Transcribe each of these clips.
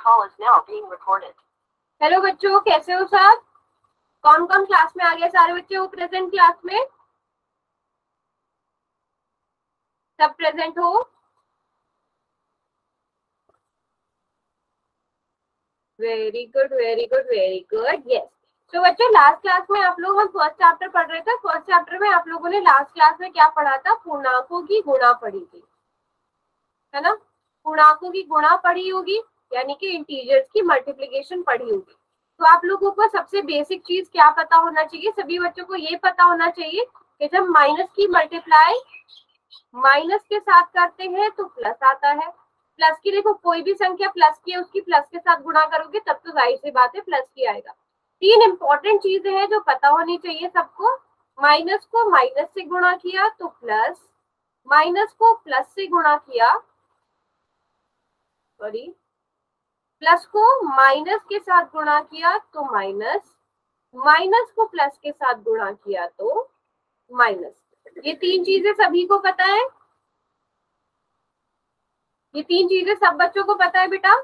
call is now being recorded. Hello बच्चों, कैसे हो सब? कौन कौन क्लास में आ गया? सारे बच्चे हो प्रेजेंट क्लास में? सब प्रेजेंट हो? Very good, very good, very good, yes. तो बच्चों, लास्ट क्लास में आप लोग हम फर्स्ट चैप्टर पढ़ रहे थे। फर्स्ट चैप्टर में आप लोगों ने लास्ट क्लास में क्या पढ़ा था? पूर्णांकों की गुणा पढ़ी थी, है ना? पूर्णांकों की गुणा पढ़ी होगी, यानी कि इंटीजर्स की मल्टीप्लिकेशन पढ़ी होगी। तो आप लोगों को सबसे बेसिक चीज क्या पता होना चाहिए? सभी बच्चों को ये पता होना चाहिए कि जब माइनस की मल्टीप्लाई माइनस के साथ करते हैं तो प्लस आता है। प्लस की, देखो कोई भी संख्या प्लस की है, उसकी प्लस के साथ गुणा करोगे तब तो जाहिर सी बात है प्लस की आएगा। तीन इंपॉर्टेंट चीजें हैं जो पता होनी चाहिए सबको। माइनस को माइनस से गुणा किया तो प्लस, माइनस को प्लस से गुणा किया, सॉरी, प्लस को माइनस के साथ गुणा किया तो माइनस, माइनस को प्लस के साथ गुणा किया तो माइनस। ये तीन चीजें सभी को पता है? ये तीन चीजें सब बच्चों को पता है बेटा?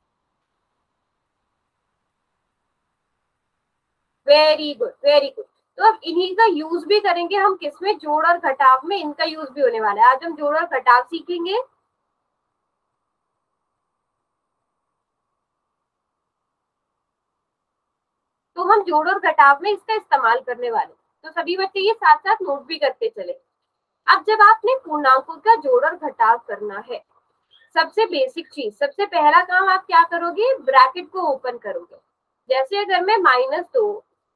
Very good, very good. तो अब इन्हीं का यूज भी करेंगे हम, किसमें? जोड़ और घटाव में इनका यूज भी होने वाला है। आज हम जोड़ और घटाव सीखेंगे। तो हम जोड़ और घटाव में इसका इस्तेमाल करने वाले, तो सभी बच्चे ये साथ साथ नोट भी करते चले। अब जब आपने पूर्णांकों का जोड़ और घटाव करना है, सबसे बेसिक चीज, सबसे पहला काम आप क्या करोगे? ब्रैकेट को ओपन करोगे। जैसे अगर मैं -2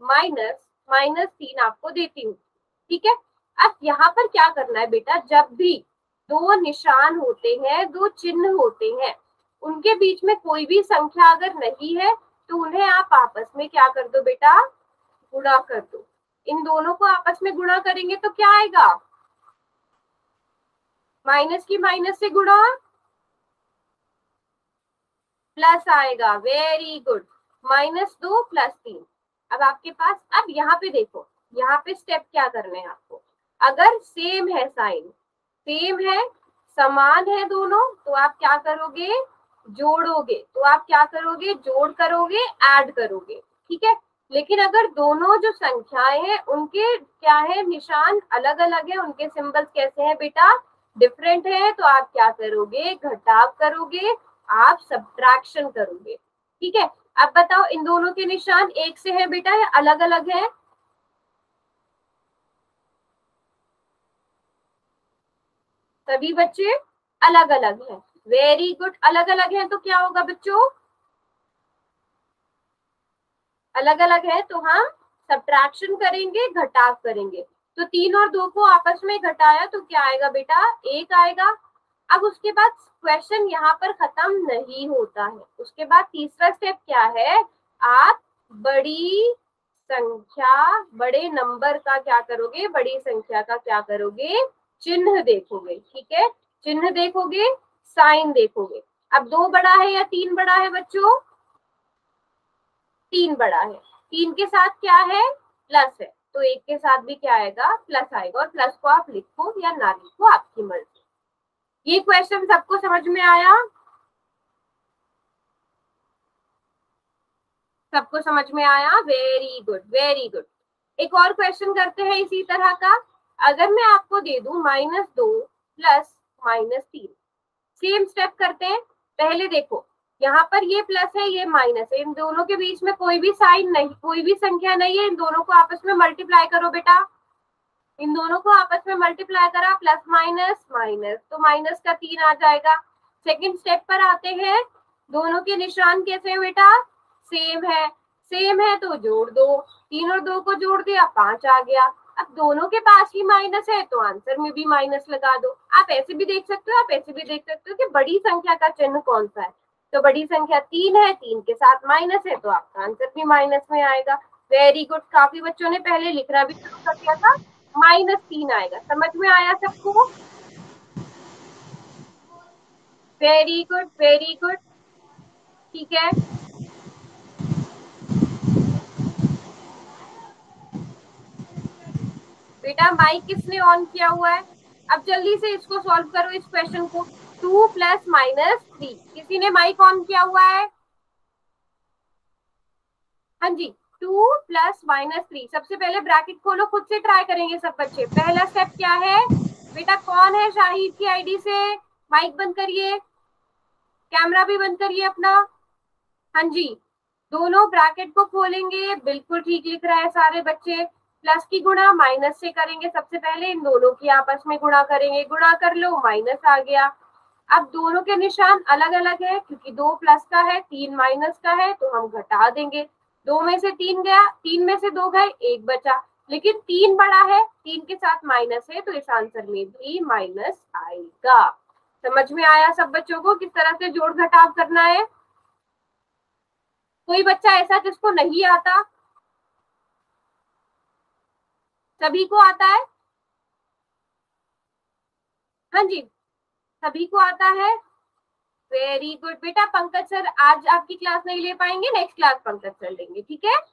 -3 आपको देती हूँ, ठीक है? अब यहाँ पर क्या करना है बेटा? जब भी दो निशान होते हैं, दो चिन्ह होते हैं, उनके बीच में कोई भी संख्या अगर नहीं है तो उन्हें आप आपस में क्या कर दो बेटा? गुणा कर दो। इन दोनों को आपस में गुणा करेंगे तो क्या आएगा? माइनस की माइनस से गुणा, प्लस आएगा। Very good, -2 + 3। अब आपके पास, अब यहाँ पे देखो, यहाँ पे स्टेप क्या करने हैं आपको? अगर सेम है साइन, सेम है, समान है दोनों, तो आप क्या करोगे? जोड़ोगे। तो आप क्या करोगे? जोड़ करोगे, ऐड करोगे, ठीक है? लेकिन अगर दोनों जो संख्याएं हैं उनके क्या है? निशान अलग अलग है, उनके सिंबल्स कैसे हैं बेटा? डिफरेंट है, तो आप क्या करोगे? घटाव करोगे, आप सब्ट्रैक्शन करोगे, ठीक है? अब बताओ, इन दोनों के निशान एक से है बेटा या अलग अलग है? सभी बच्चे अलग अलग हैं। वेरी गुड, अलग अलग है तो क्या होगा बच्चों? अलग अलग है तो हम सब्ट्रैक्शन करेंगे, घटाव करेंगे। तो 3 और 2 को आपस में घटाया तो क्या आएगा बेटा? 1 आएगा। अब उसके बाद क्वेश्चन यहाँ पर खत्म नहीं होता है। उसके बाद तीसरा स्टेप क्या है? आप बड़ी संख्या, बड़े नंबर का क्या करोगे? बड़ी संख्या का क्या करोगे? चिन्ह देखोगे, ठीक है? चिन्ह देखोगे, साइन देखोगे। अब 2 बड़ा है या 3 बड़ा है बच्चों? 3 बड़ा है। 3 के साथ क्या है? प्लस है, तो 1 के साथ भी क्या आएगा? प्लस आएगा। और प्लस को आप लिखो या ना लिखो, आपकी मर्जी। ये क्वेश्चन सबको समझ में आया? सबको समझ में आया? Very good, very good. एक और क्वेश्चन करते हैं इसी तरह का। अगर मैं आपको दे दूं -2 + -3, सेम स्टेप करते हैं। पहले देखो, यहाँ पर ये प्लस है, ये माइनस है, इन दोनों के बीच में कोई भी साइन नहीं, कोई भी संख्या नहीं है। इन दोनों को आपस में मल्टीप्लाई करो बेटा। इन दोनों को आपस में मल्टीप्लाई करा, प्लस माइनस माइनस, तो -3 आ जाएगा। सेकंड स्टेप पर आते हैं। दोनों के निशान कैसे हैं बेटा? सेम है। सेम है तो जोड़ दो, 3 और 2 को जोड़ दिया, 5 आ गया। अब दोनों के पास ही माइनस है तो आंसर में भी माइनस लगा दो। आप ऐसे भी देख सकते हो, आप ऐसे भी देख सकते हो कि बड़ी संख्या का चिन्ह कौन सा है। तो बड़ी संख्या 3 है, 3 के साथ माइनस है तो आपका आंसर भी माइनस में आएगा। वेरी गुड, काफी बच्चों ने पहले लिखना भी शुरू कर दिया था। -3 आएगा। समझ में आया सबको? वेरी गुड, वेरी गुड, ठीक है। बेटा माइक किसने ऑन किया हुआ है? अब जल्दी से इसको सॉल्व करो, इस क्वेश्चन को। 2 + -3, किसी ने माइक ऑन किया हुआ है? हाँ जी, 2 प्लस -3। सबसे पहले ब्रैकेट खोलो, खुद से ट्राई करेंगे सब बच्चे। पहला स्टेप क्या है बेटा? कौन है शाहिद की आईडी से? माइक बंद करिए, कैमरा भी बंद करिए अपना। हाँ जी, दोनों ब्रैकेट को खोलेंगे, बिल्कुल ठीक लिख रहा है सारे बच्चे। प्लस की गुणा माइनस से करेंगे। सबसे पहले इन दोनों की आपस में गुणा करेंगे, गुणा कर लो, माइनस आ गया। अब दोनों के निशान अलग अलग है, क्योंकि 2 प्लस का है, 3 माइनस का है, तो हम घटा देंगे। 2 में से 3 गया, 3 में से 2 गए, 1 बचा। लेकिन 3 बड़ा है, 3 के साथ माइनस है, तो इस आंसर में भी माइनस आएगा। समझ में आया सब बच्चों को किस तरह से जोड़ घटाव करना है? कोई बच्चा ऐसा जिसको नहीं आता? सभी को आता है? हाँ जी, सभी को आता है। वेरी गुड बेटा। पंकज सर आज आपकी क्लास नहीं ले पाएंगे, नेक्स्ट क्लास पंकज सर लेंगे, ठीक है?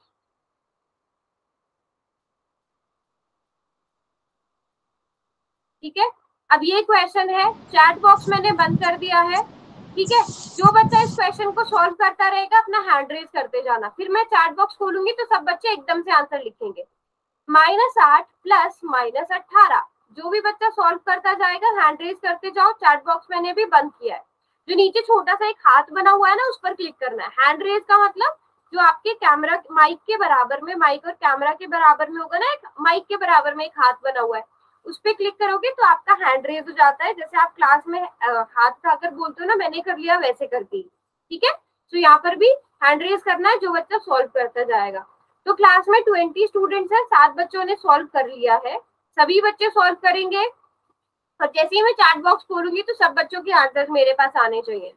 ठीक है, अब ये क्वेश्चन है, चैट बॉक्स मैंने बंद कर दिया है, ठीक है? जो बच्चा इस क्वेश्चन को सॉल्व करता रहेगा अपना हैंड रेज करते जाना, फिर मैं चैट बॉक्स खोलूंगी तो सब बच्चे एकदम से आंसर लिखेंगे। -8 प्लस -18, जो भी बच्चा सॉल्व करता जाएगा हैंड रेज करते जाओ। चैट बॉक्स मैंने भी बंद किया है। जो नीचे छोटा सा एक हाथ बना हुआ है ना, उस पर क्लिक करना है। हैंड रेज का मतलब जो आपके कैमरा माइक के बराबर में, माइक और कैमरा के बराबर में होगा ना, एक माइक के बराबर में एक हाथ बना हुआ है, उस पर क्लिक करोगे तो आपका हैंड रेज हो जाता है। जैसे आप क्लास में हाथ उठाकर बोलते हो ना, मैंने कर लिया, वैसे करके, ठीक है? तो यहाँ पर भी हैंड रेज करना है जो बच्चा सॉल्व करता जाएगा। तो क्लास में 20 स्टूडेंट्स हैं, 7 बच्चों ने सॉल्व कर लिया है। सभी बच्चे सॉल्व करेंगे और जैसे ही मैं चैट बॉक्स खोलूंगी तो सब बच्चों के आंसर मेरे पास आने चाहिए।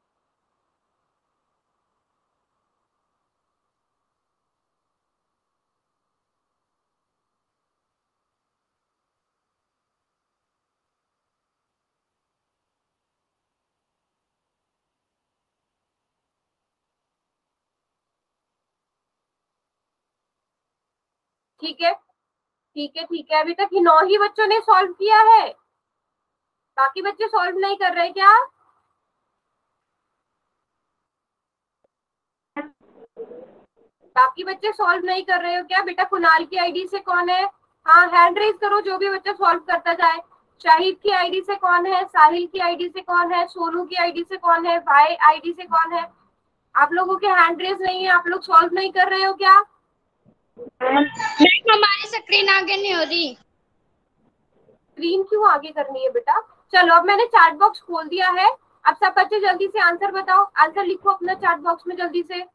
ठीक है, ठीक है, ठीक है। अभी तक 9 ही बच्चों ने सॉल्व किया है, बाकी बच्चे सॉल्व नहीं कर रहे क्या? बाकी बच्चे सॉल्व नहीं कर रहे हो क्या बेटा? कुणाल की आईडी से कौन है? हाँ, हैंड रेज करो जो भी बच्चा सॉल्व करता जाए। शाहिद की आईडी से कौन है? साहिल की आईडी से कौन है? सोनू की आईडी से कौन है? भाई आईडी से कौन है? आप लोगों के हैंड रेज नहीं है, आप लोग सॉल्व नहीं कर रहे हो क्या? हमारी स्क्रीन आगे नहीं हो रही। स्क्रीन क्यों आगे करनी है बेटा? चलो, अब मैंने चैट बॉक्स खोल दिया है। अब सब बच्चे जल्दी से आंसर बताओ, आंसर लिखो अपना चैट बॉक्स में जल्दी से।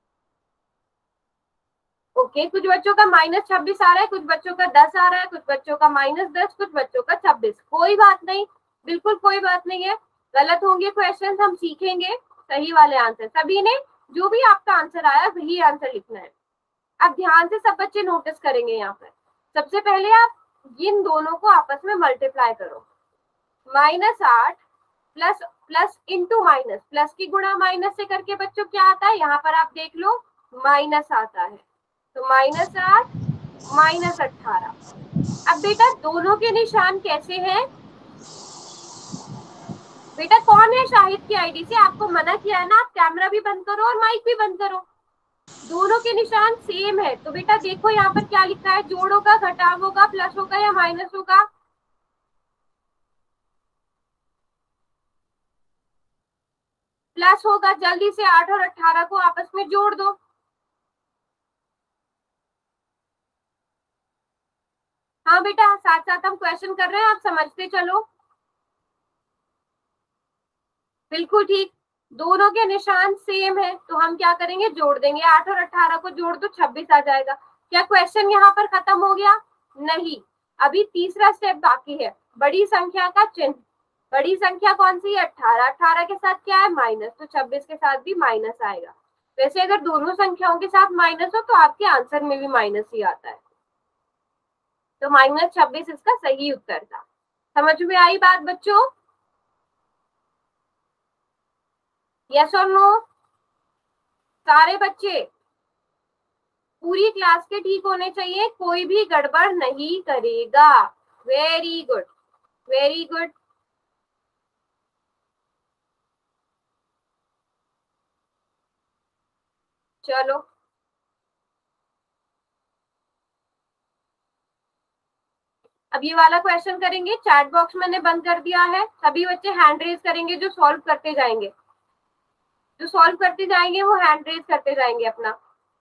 ओके, कुछ बच्चों का -26 आ रहा है, कुछ बच्चों का 10 आ रहा है, कुछ बच्चों का -10, कुछ बच्चों का 26। कोई बात नहीं, बिल्कुल कोई बात नहीं है। गलत होंगे क्वेश्चन, हम सीखेंगे सही वाले आंसर। सभी ने जो भी आपका आंसर आया वही आंसर लिखना है। अब ध्यान से सब बच्चे नोटिस करेंगे। यहाँ पर सबसे पहले आप इन दोनों को आपस में मल्टीप्लाई करो। -8 plus plus into minus, plus की गुणा माइनस से करके बच्चों क्या आता है? यहाँ पर आप देख लो, माइनस आता है। तो -8 -18। अब बेटा दोनों के निशान कैसे हैं? बेटा कौन है शाहिद की आईडी से? आपको मना किया है ना, आप कैमरा भी बंद करो और माइक भी बंद करो। दोनों के निशान सेम है, तो बेटा देखो यहाँ पर क्या लिखा है? जोड़ होगा, घटाव होगा, प्लस होगा या माइनस होगा? प्लस होगा। जल्दी से 8 और 18 को आपस में जोड़ दो। हाँ बेटा, साथ साथ हम क्वेश्चन कर रहे हैं, आप समझते चलो। बिल्कुल ठीक, दोनों के निशान सेम है, तो हम क्या करेंगे? जोड़ देंगे। 8 और 18 को जोड़ दो, 26 आ जाएगा। क्या क्वेश्चन यहाँ पर खत्म हो गया? नहीं, अभी तीसरा स्टेप बाकी है, बड़ी संख्या का चिन्ह। बड़ी संख्या कौन सी है? 18। 18 के साथ क्या है? माइनस, तो 26 के साथ भी माइनस आएगा। वैसे अगर दोनों संख्याओं के साथ माइनस हो तो आपके आंसर में भी माइनस ही आता है, तो -26 इसका सही उत्तर था। समझ में आई बात बच्चों? यस और नो? सारे बच्चे पूरी क्लास के ठीक होने चाहिए, कोई भी गड़बड़ नहीं करेगा। Very good, very good. चलो, अब ये वाला क्वेश्चन करेंगे, चैट बॉक्स मैंने बंद कर दिया है, सभी बच्चे हैंड रेज करेंगे जो सॉल्व करते जाएंगे, जो सॉल्व करते जाएंगे वो हैंड रेज करते जाएंगे अपना।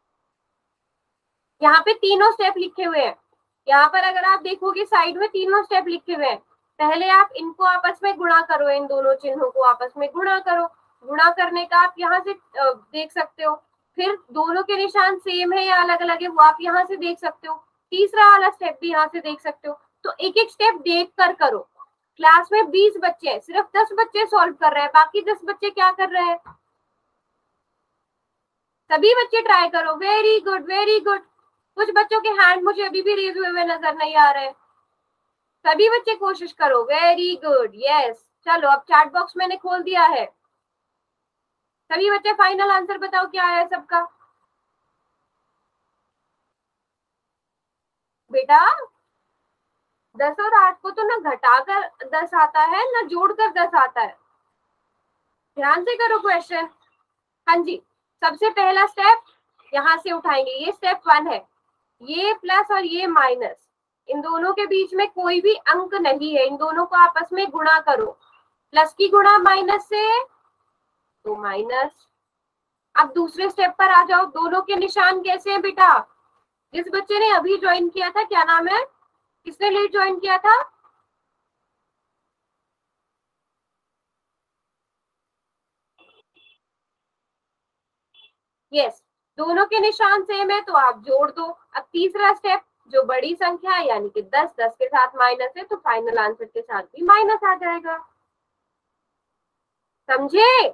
यहाँ पे तीनों स्टेप लिखे हुए हैं, यहाँ पर अगर आप देखोगे साइड में तीनों स्टेप लिखे हुए हैं। पहले आप इनको आपस में गुणा करो, इन दोनों चिन्हों को आपस में गुणा करो, गुणा करने का आप यहाँ से देख सकते हो। फिर दोनों के निशान सेम है या अलग अलग है वो आप यहाँ से देख सकते हो। तीसरा वाला स्टेप भी यहाँ से देख सकते हो। तो एक एक स्टेप देख कर करो। क्लास में 20 बच्चे हैं, सिर्फ 10 बच्चे सॉल्व कर रहे हैं, बाकी 10 बच्चे क्या कर रहे हैं? सभी बच्चे ट्राई करो। Very good very good. कुछ बच्चों के हैंड मुझे अभी भी रेज हुए नजर नहीं आ रहे। सभी बच्चे कोशिश करो। Very good, yes. चलो अब चैट बॉक्स मैंने खोल दिया है। सभी बच्चे फाइनल आंसर बताओ क्या है सबका। बेटा 10 और 8 को तो ना घटाकर 10 आता है ना जोड़कर 10 आता है। ध्यान से करो क्वेश्चन। हाँ जी, सबसे पहला स्टेप यहाँ से उठाएंगे, ये स्टेप 1 है। ये प्लस और ये माइनस, इन दोनों के बीच में कोई भी अंक नहीं है, इन दोनों को आपस में गुणा करो। प्लस की गुणा माइनस से तो माइनस। अब दूसरे स्टेप पर आ जाओ। दोनों के निशान कैसे हैं बेटा? जिस बच्चे ने अभी ज्वाइन किया था, क्या नाम है, किसने लेट ज्वाइन किया था? यस, दोनों के निशान सेम है तो आप जोड़ दो। अब तीसरा स्टेप, जो बड़ी संख्या है यानी कि 10, 10 के साथ माइनस है तो फाइनल आंसर के साथ भी माइनस आ जाएगा। समझे?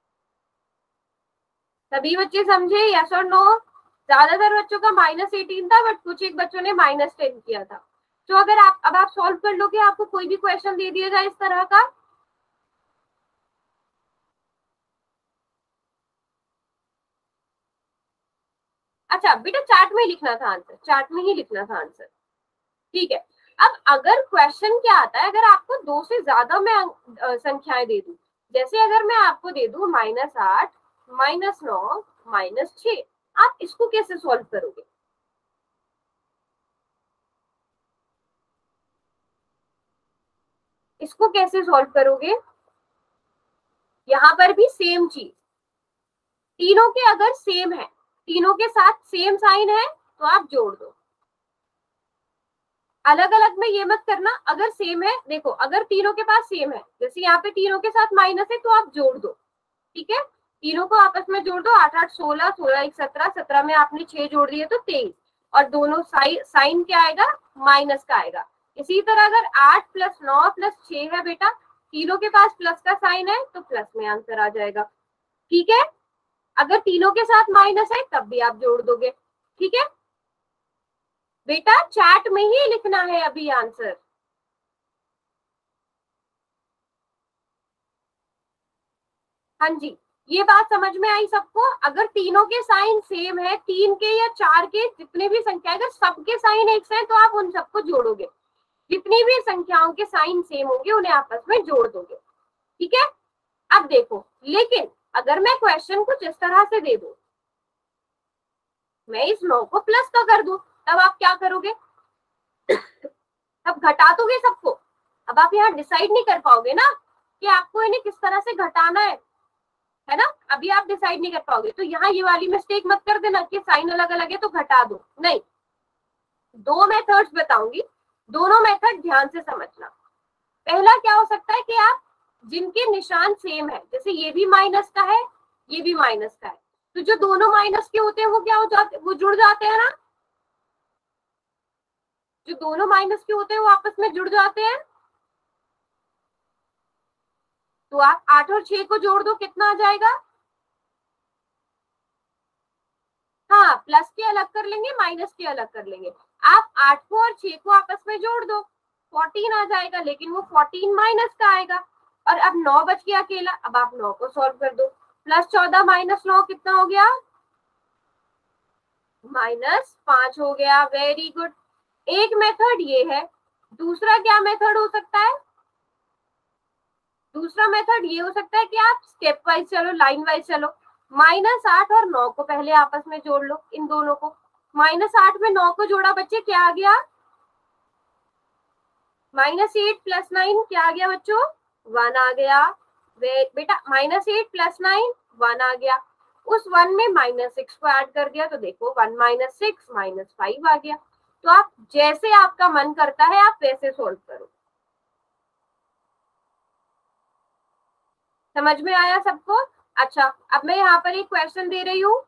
सभी बच्चे समझे? यस और नो? ज्यादातर बच्चों का -18 था, बट कुछ एक बच्चों ने -10 किया था। तो अगर आप सॉल्व कर लोगे, आपको कोई भी क्वेश्चन दे दिया जाए इस तरह का, अच्छा बेटा चार्ट में ही लिखना था आंसर, चार्ट में ही लिखना था आंसर। ठीक है। अब अगर क्वेश्चन क्या आता है, अगर आपको 2 से ज्यादा मैं संख्याएं दे दूं, जैसे अगर मैं आपको दे दूं -8, -9, -6, आप इसको कैसे सॉल्व करोगे? इसको कैसे सॉल्व करोगे? यहाँ पर भी सेम चीज, तीनों के अगर सेम है, तीनों के साथ सेम साइन है तो आप जोड़ दो। अलग अलग में ये मत करना। अगर सेम है, देखो अगर तीनों के पास सेम है, जैसे यहाँ पे तीनों के साथ माइनस है तो आप जोड़ दो। ठीक है, तीनों को आपस में जोड़ दो। 8 8 16, 16 1 17, 17 में आपने 6 जोड़ दिए तो 23, और दोनों साइन क्या आएगा? माइनस का आएगा। इसी तरह अगर 8 + 9 + 6 है बेटा, तीनों के पास प्लस का साइन है तो प्लस में आंसर आ जाएगा। ठीक है, अगर तीनों के साथ माइनस है तब भी आप जोड़ दोगे। ठीक है बेटा, चैट में ही लिखना है अभी आंसर। हाँ जी, ये बात समझ में आई सबको? अगर तीनों के साइन सेम है, 3 के या 4 के जितने भी संख्या, अगर सबके साइन एक से हैं तो आप उन सबको जोड़ोगे। जितनी भी संख्याओं के साइन सेम होंगे उन्हें आपस में जोड़ दोगे। ठीक है, अब देखो, लेकिन अगर मैं क्वेश्चन कुछ इस तरह से दे दूं, मैं इस 9 को प्लस का कर दूं, तब आप क्या करोगे? तब घटा दोगे सबको। अब आप यहाँ डिसाइड नहीं कर पाओगे ना कि आपको इन्हें किस तरह से घटाना है ना? अभी आप डिसाइड नहीं कर पाओगे। तो यहाँ ये वाली मिस्टेक मत कर देना कि साइन अलग अलग है तो घटा दो, नहीं। 2 मेथड्स बताऊंगी, दोनों मेथड ध्यान से समझना। पहला क्या हो सकता है कि आप जिनके निशान सेम है, जैसे ये भी माइनस का है, ये भी माइनस का है, तो जो दोनों माइनस के होते हैं वो क्या हो जाते, वो जुड़ जाते हैं ना। जो दोनों माइनस के होते हैं वो आपस में जुड़ जाते हैं। तो आप 8 और 6 को जोड़ दो, कितना आ जाएगा? हाँ, प्लस के अलग कर लेंगे, माइनस के अलग कर लेंगे। आप 8 को और 6 को आपस में जोड़ दो, 14 आ जाएगा, लेकिन वो 14 माइनस का आएगा। और अब 9 बच गया अकेला, अब आप 9 को सॉल्व कर दो। +14 - 9 कितना हो गया? -5 हो गया। Very good. एक मेथड ये है। दूसरा क्या मेथड हो सकता है? दूसरा मेथड ये हो सकता है कि आप स्टेप वाइज चलो, लाइन वाइज चलो। -8 और 9 को पहले आपस में जोड़ लो, इन दोनों को। -8 में 9 को जोड़ा बच्चे, क्या आ गया? -8 + 9 क्या आ गया बच्चों? 1 आ गया। बेटा -8 + 9 1 आ गया। उस 1 में -6 को ऐड कर दिया तो देखो 1 - 6 -5 आ गया। तो आप जैसे आपका मन करता है आप वैसे सोल्व करो। समझ में आया सबको? अच्छा, अब मैं यहाँ पर एक क्वेश्चन दे रही हूँ।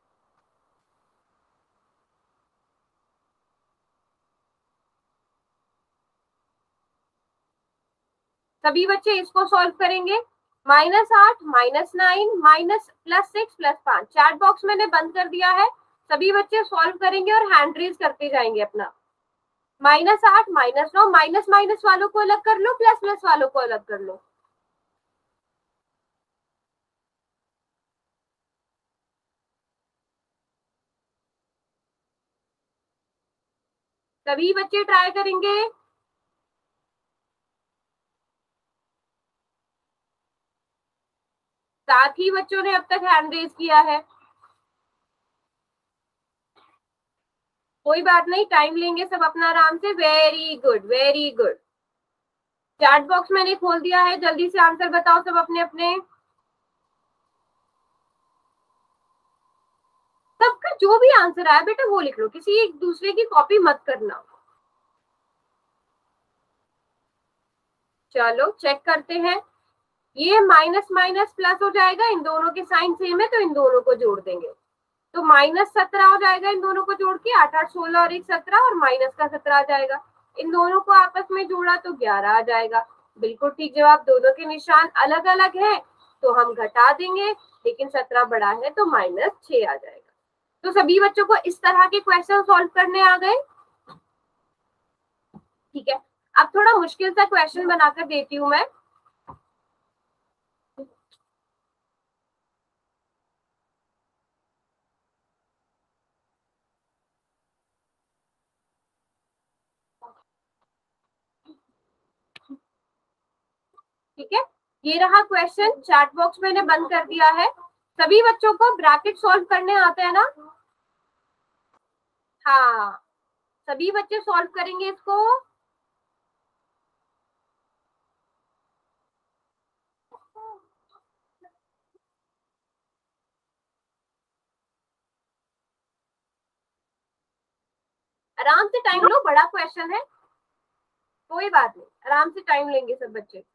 सभी बच्चे इसको सॉल्व करेंगे। -8 -9 +6 +5 चैट बॉक्स मैंने बंद कर दिया है। सभी बच्चे सॉल्व करेंगे और हैंड रेज करते जाएंगे अपना। -8 -9 माइनस माइनस वालों को अलग कर लो, प्लस प्लस वालों को अलग कर लो। सभी बच्चे ट्राई करेंगे। साथ ही बच्चों ने अब तक हैंड रेज किया है। कोई बात नहीं, टाइम लेंगे सब अपना आराम से। Very good, very good. Chat box मैंने खोल दिया है, जल्दी से आंसर बताओ सब अपने अपने। सबका जो भी आंसर आया बेटा वो लिख लो, किसी एक दूसरे की कॉपी मत करना। चलो चेक करते हैं। ये माइनस माइनस प्लस हो जाएगा, इन दोनों के साइन सेम है तो इन दोनों को जोड़ देंगे। तो -17 हो जाएगा इन दोनों को जोड़ के, 8 8 16 और 1 17 और माइनस का 17 आ जाएगा। इन दोनों को आपस में जोड़ा तो 11 आ जाएगा। बिल्कुल ठीक जवाब। दोनों के निशान अलग अलग है तो हम घटा देंगे, लेकिन 17 बड़ा है तो -6 आ जाएगा। तो सभी बच्चों को इस तरह के क्वेश्चन सॉल्व करने आ गए? ठीक है, अब थोड़ा मुश्किल सा क्वेश्चन बनाकर देती हूँ मैं। ठीक है, ये रहा क्वेश्चन। चैट बॉक्स मैंने बंद कर दिया है। सभी बच्चों को ब्रैकेट सॉल्व करने आते हैं ना? हाँ, सभी बच्चे सॉल्व करेंगे इसको। आराम से टाइम लो, बड़ा क्वेश्चन है। कोई बात नहीं, आराम से टाइम लेंगे सब बच्चे।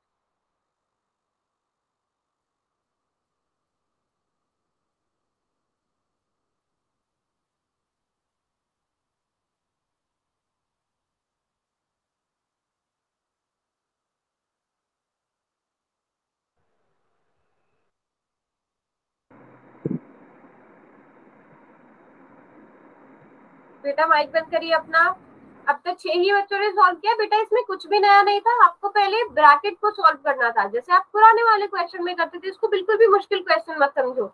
बेटा माइक बंद करिए अपना। अब तक 6 ही बच्चों ने सॉल्व किया। बेटा इसमें कुछ भी नया नहीं था, आपको पहले ब्रैकेट को सॉल्व करना था जैसे आप पुराने वाले क्वेश्चन में करते थे। इसको बिल्कुल भी मुश्किल क्वेश्चन मत समझो।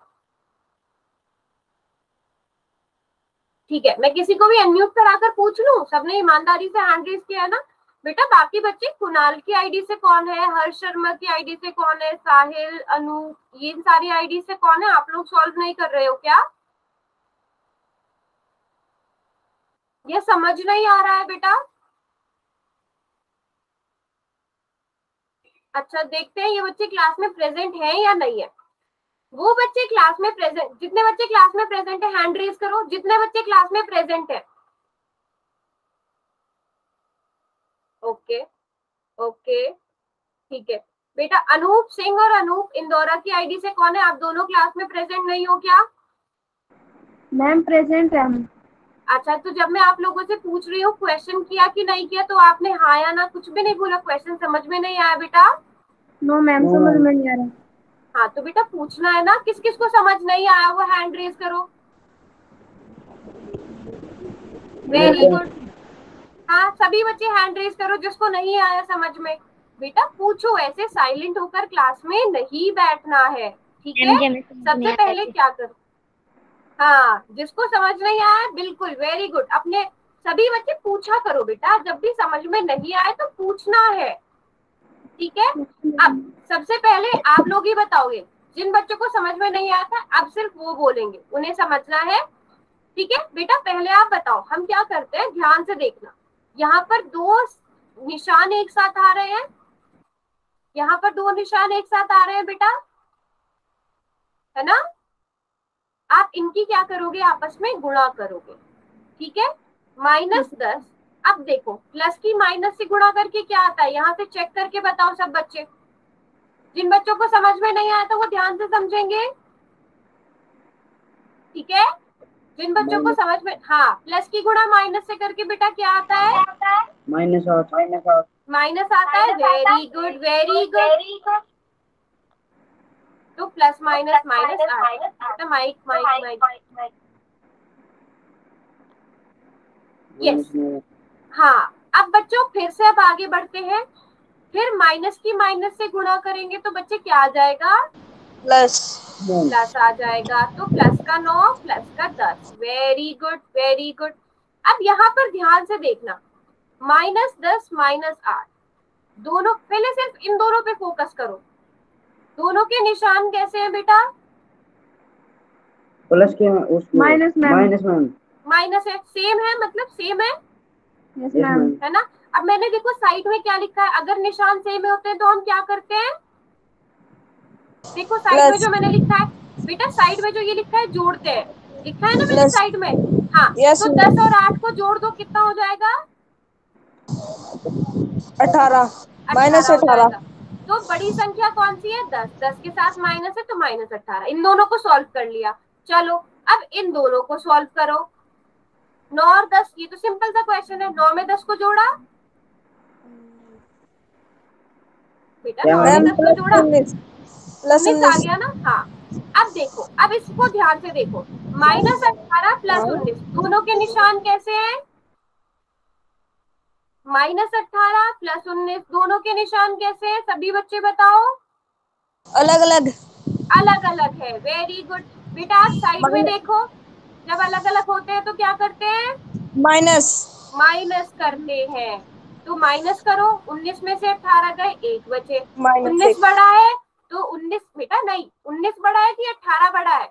ठीक है, मैं किसी को भी अनम्यूट कराकर पूछ लूं? सबने ईमानदारी से हैंड रेज किया है ना? बेटा बाकी बच्चे, कुणाल की आईडी से कौन है, हर्ष शर्मा की आईडी से कौन है, साहिल, अनु, ये सारी आईडी से कौन है? आप लोग सॉल्व नहीं कर रहे हो क्या? ये समझ नहीं आ रहा है बेटा? अच्छा, देखते हैं ये बच्चे क्लास में प्रेजेंट है या नहीं है। वो बच्चे क्लास में प्रेजेंट, जितने बच्चे क्लास में प्रेजेंट है हैंड रेज करो, जितने बच्चे क्लास में प्रेजेंट है। ओके ओके, ठीक है। बेटा अनूप सिंह और अनूप इंदौरा की आईडी से कौन है? आप दोनों क्लास में प्रेजेंट नहीं हो क्या? मैम प्रेजेंट है हम। अच्छा, तो जब मैं आप लोगों से पूछ रही हूँ क्वेश्चन किया कि नहीं किया तो आपने हाँ या ना कुछ भी नहीं बोला। क्वेश्चन समझ में नहीं आया बेटा? नो मैम, समझ में नहीं आ रहा। हाँ तो बेटा पूछना है ना। किस किस को समझ नहीं आया वो हैंड रेज करो। Very good. हाँ सभी बच्चे हैंड रेज करो जिसको नहीं आया समझ में। बेटा पूछो, ऐसे साइलेंट होकर क्लास में नहीं बैठना है, ठीक है? सबसे पहले क्या करो, हाँ जिसको समझ नहीं आया बिल्कुल वेरी गुड, अपने सभी बच्चे पूछा करो बेटा। जब भी समझ में नहीं आए तो पूछना है, ठीक है? अब सबसे पहले आप लोग ही बताओगे। जिन बच्चों को समझ में नहीं आया था अब सिर्फ वो बोलेंगे, उन्हें समझना है, ठीक है? बेटा पहले आप बताओ हम क्या करते हैं, ध्यान से देखना। यहाँ पर दो निशान एक साथ आ रहे हैं, यहाँ पर दो निशान एक साथ आ रहे हैं बेटा, है ना। आप इनकी क्या करोगे, आपस में गुणा करोगे, ठीक है। -10, अब देखो प्लस की माइनस से गुणा करके क्या आता है, यहाँ से चेक करके बताओ सब बच्चे। जिन बच्चों को समझ में नहीं आया तो वो ध्यान से समझेंगे, ठीक है। जिन बच्चों को समझ में, हाँ, प्लस की गुणा माइनस से करके बेटा क्या आता है, माइनस आता है। Very good, very good. तो प्लस माइनस माइनस आता, माइक माइक माइक, यस। हाँ, अब बच्चों फिर से अब आगे बढ़ते हैं, फिर माइनस की माइनस से गुणा करेंगे तो बच्चे क्या आ जाएगा, प्लस आ जाएगा। तो प्लस का 9 प्लस का 10, वेरी गुड वेरी गुड। अब यहाँ पर ध्यान से देखना, -10 -8, दोनों, पहले सिर्फ इन दोनों पे फोकस करो, दोनों के निशान कैसे हैं बेटा, प्लस के माइनस मैम, माइनस है, सेम है, मतलब सेम है, यस मैम, है ना। अब मैंने देखो साइड में क्या लिखा है, अगर निशान सेम होते हैं तो हम क्या करते हैं, देखो साइड में जो मैंने लिखा है बेटा, साइड में जो ये लिखा है जोड़ते हैं, लिखा है ना मैंने साइड में, हाँ। तो 10 और 8 को जोड़ दो, कितना हो जाएगा, 18 -18 हो जाएगा। तो बड़ी संख्या कौन सी है, 10, 10 के साथ माइनस है तो -18, इन दोनों को सॉल्व कर लिया। चलो अब इन दोनों को सॉल्व करो, 9 और 10, ये तो सिंपल सा क्वेश्चन है, 9 में 10 को जोड़ा बेटा, 9 में 10 को जोड़ा, 19 आ गया ना, हाँ। अब देखो, अब इसको ध्यान से देखो, -18 + 19 दोनों के निशान कैसे हैं, -18 + 19 दोनों के निशान कैसे हैं, सभी बच्चे बताओ, अलग अलग अलग अलग है। वेरी गुड बेटा, आप साइड में देखो, जब अलग अलग होते हैं तो क्या करते हैं, माइनस करते हैं। तो माइनस करो, 19 में से 18 गए, 1 बचे, 19 बड़ा है तो 19 बेटा, नहीं 19 बड़ा है कि 18 बड़ा है,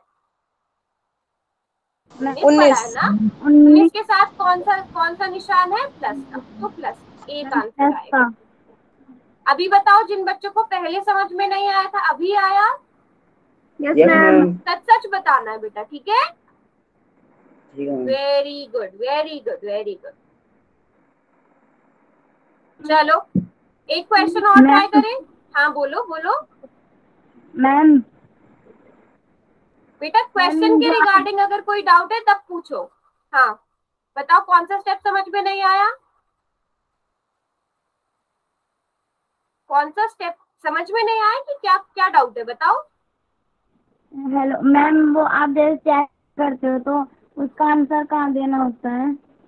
19 बड़ा है ना। 19 के साथ कौन सा निशान है, प्लस का, तो प्लस, एक आंसर आएगा। अभी बताओ, जिन बच्चों को पहले समझ में नहीं आया था अभी आया, यस मैम, सच सच बताना है बेटा, ठीक है। Very good very good very good. चलो एक क्वेश्चन और ट्राई करें, हाँ बोलो बोलो मैम, बेटा, क्वेश्चन के रिगार्डिंग अगर कोई डाउट है तब पूछो, हाँ बताओ कौन सा स्टेप समझ में नहीं आया, कौन सा स्टेप समझ में नहीं आया, कि क्या क्या डाउट है बताओ। हेलो मैम, वो आप जैसे चेक करते हो तो उसका आंसर कहाँ देना होता है,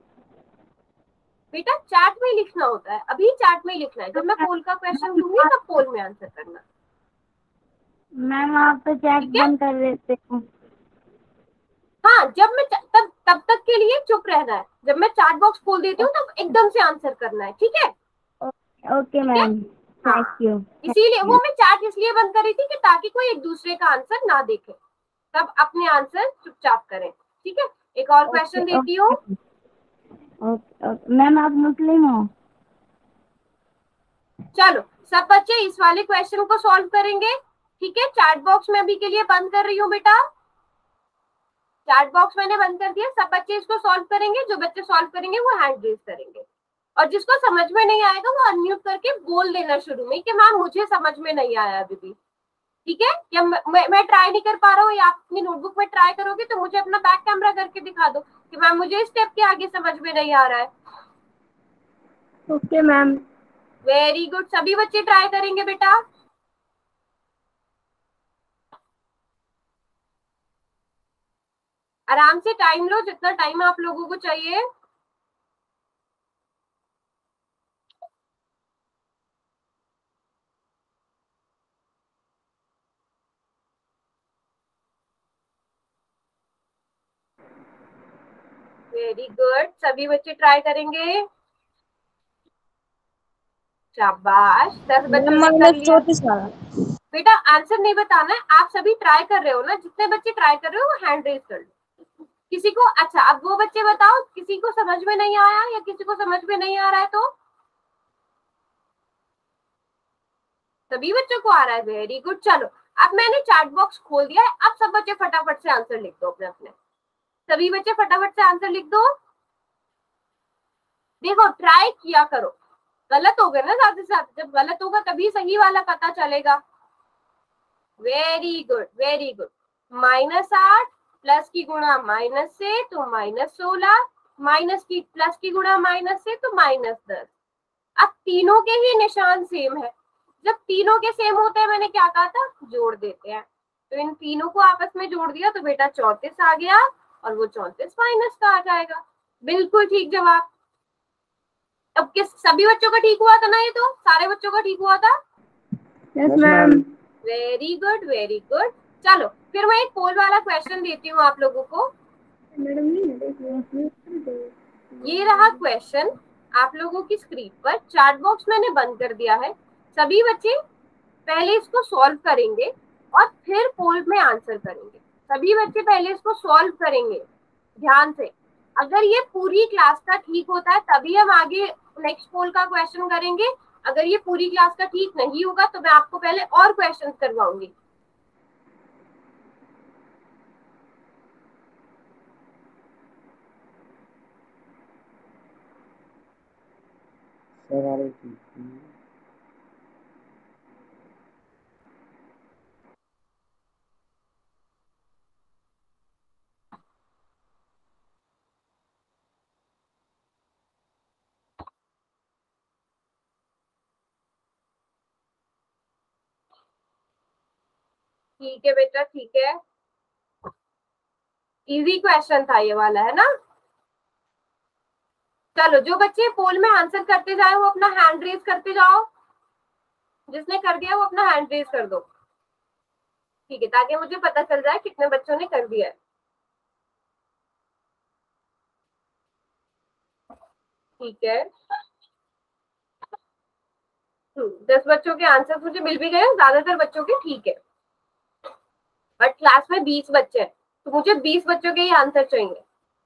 बेटा चार्ट में लिखना होता है, अभी चार्ट में लिखना है, जब मैं पोल का क्वेश्चन दूंगी तब पोल में आंसर करना। मैम आप तो चेक बंद कर देते हो, हाँ, जब मैं तब तक के लिए चुप रहना है, जब मैं चार्ट बॉक्स खोल देती हूँ तब एकदम से आंसर करना है, ठीक है। Okay ma'am, thank you. इसीलिए वो मैं चार्ट इसलिए बंद कर रही थी कि ताकि कोई एक दूसरे का आंसर ना देखे, तब अपने आंसर चुपचाप करें, ठीक है। एक और क्वेश्चन देती हूँ। मैम आप मुस्लिम हो, चलो सब बच्चे इस वाले क्वेश्चन को सॉल्व करेंगे, ठीक है। चार्ट बॉक्स में अभी के लिए बंद कर रही हूँ बेटा, चार्ट बॉक्स मैंने बंद कर दिया, सब बच्चे इसको सॉल्व करेंगे, जो बच्चे सॉल्व करेंगे वो हैंड रेज करेंगे, और जिसको समझ में नहीं आएगा वो अनम्यूट करके बोल देना शुरू में कि मैम मुझे समझ में नहीं आया अभी भी, ठीक है। या मैं ट्राई नहीं कर पा रहा हूँ, या आप अपनी नोटबुक में ट्राई करोगे तो मुझे अपना बैक कैमरा करके दिखा दो कि मैम मुझे इस स्टेप के आगे समझ में नहीं आ रहा है। ओके मैम, वेरी गुड, सभी बच्चे ट्राई करेंगे बेटा। आराम से टाइम लो, जितना टाइम आप लोगों को चाहिए। वेरी गुड, सभी बच्चे ट्राई करेंगे, शाबाश, 10 बच्चों ने कर लिया। बेटा आंसर नहीं बताना है, आप सभी ट्राई कर रहे हो ना, जितने बच्चे ट्राई कर रहे हो वो हैंड रेज कर लो। किसी को, अच्छा अब वो बच्चे बताओ किसी को समझ में नहीं आया या किसी को समझ में नहीं आ रहा है तो सभी बच्चों को आ रहा है, वेरी गुड। चलो अब मैंने चैट बॉक्स खोल दिया है, अब सब बच्चे फटाफट से आंसर लिख दो अपने अपने। सभी बच्चे फटाफट से आंसर लिख दो। देखो ट्राई किया करो, गलत हो गया ना साथ ही साथ, जब गलत होगा तभी सही वाला पता चलेगा। Very good very good. -8 plus की गुणा माइनस से तो -16, माइनस की प्लस की गुणा माइनस से तो -10। अब तीनों के ही निशान सेम है, जब तीनों के सेम होते हैं मैंने क्या कहा था, जोड़ देते हैं। तो इन तीनों को आपस में जोड़ दिया तो बेटा 34 आ गया, और वो 34 माइनस का आ जाएगा। बिल्कुल ठीक जवाब। अब किस सभी बच्चों का ठीक हुआ था ना, ये तो सारे बच्चों का ठीक हुआ था। Yes ma'am. Very good very good. चलो फिर मैं एक पोल वाला क्वेश्चन देती हूँ आप लोगों को। ये रहा क्वेश्चन आप लोगों की स्क्रीन पर, चैट बॉक्स मैंने बंद कर दिया है। सभी बच्चे पहले इसको सॉल्व करेंगे और फिर पोल में आंसर करेंगे। सभी बच्चे पहले इसको सॉल्व करेंगे ध्यान से। अगर ये पूरी क्लास का ठीक होता है तभी हम आगे नेक्स्ट पोल का क्वेश्चन करेंगे। अगर ये पूरी क्लास का ठीक नहीं होगा तो मैं आपको पहले और क्वेश्चन करवाऊंगी। ठीक है बेटा ठीक है, इजी क्वेश्चन था ये वाला, है ना। चलो जो बच्चे पोल में आंसर करते जाए वो अपना हैंड रेज करते जाओ। जिसने कर दिया वो अपना हैंड रेज कर दो, ठीक है, ताकि मुझे पता चल जाए कितने बच्चों ने कर दिया है। ठीक है 10 बच्चों के आंसर मुझे मिल भी गए, ज्यादातर बच्चों के ठीक है, बट क्लास में 20 बच्चे हैं तो मुझे 20 बच्चों के ही आंसर चाहिए।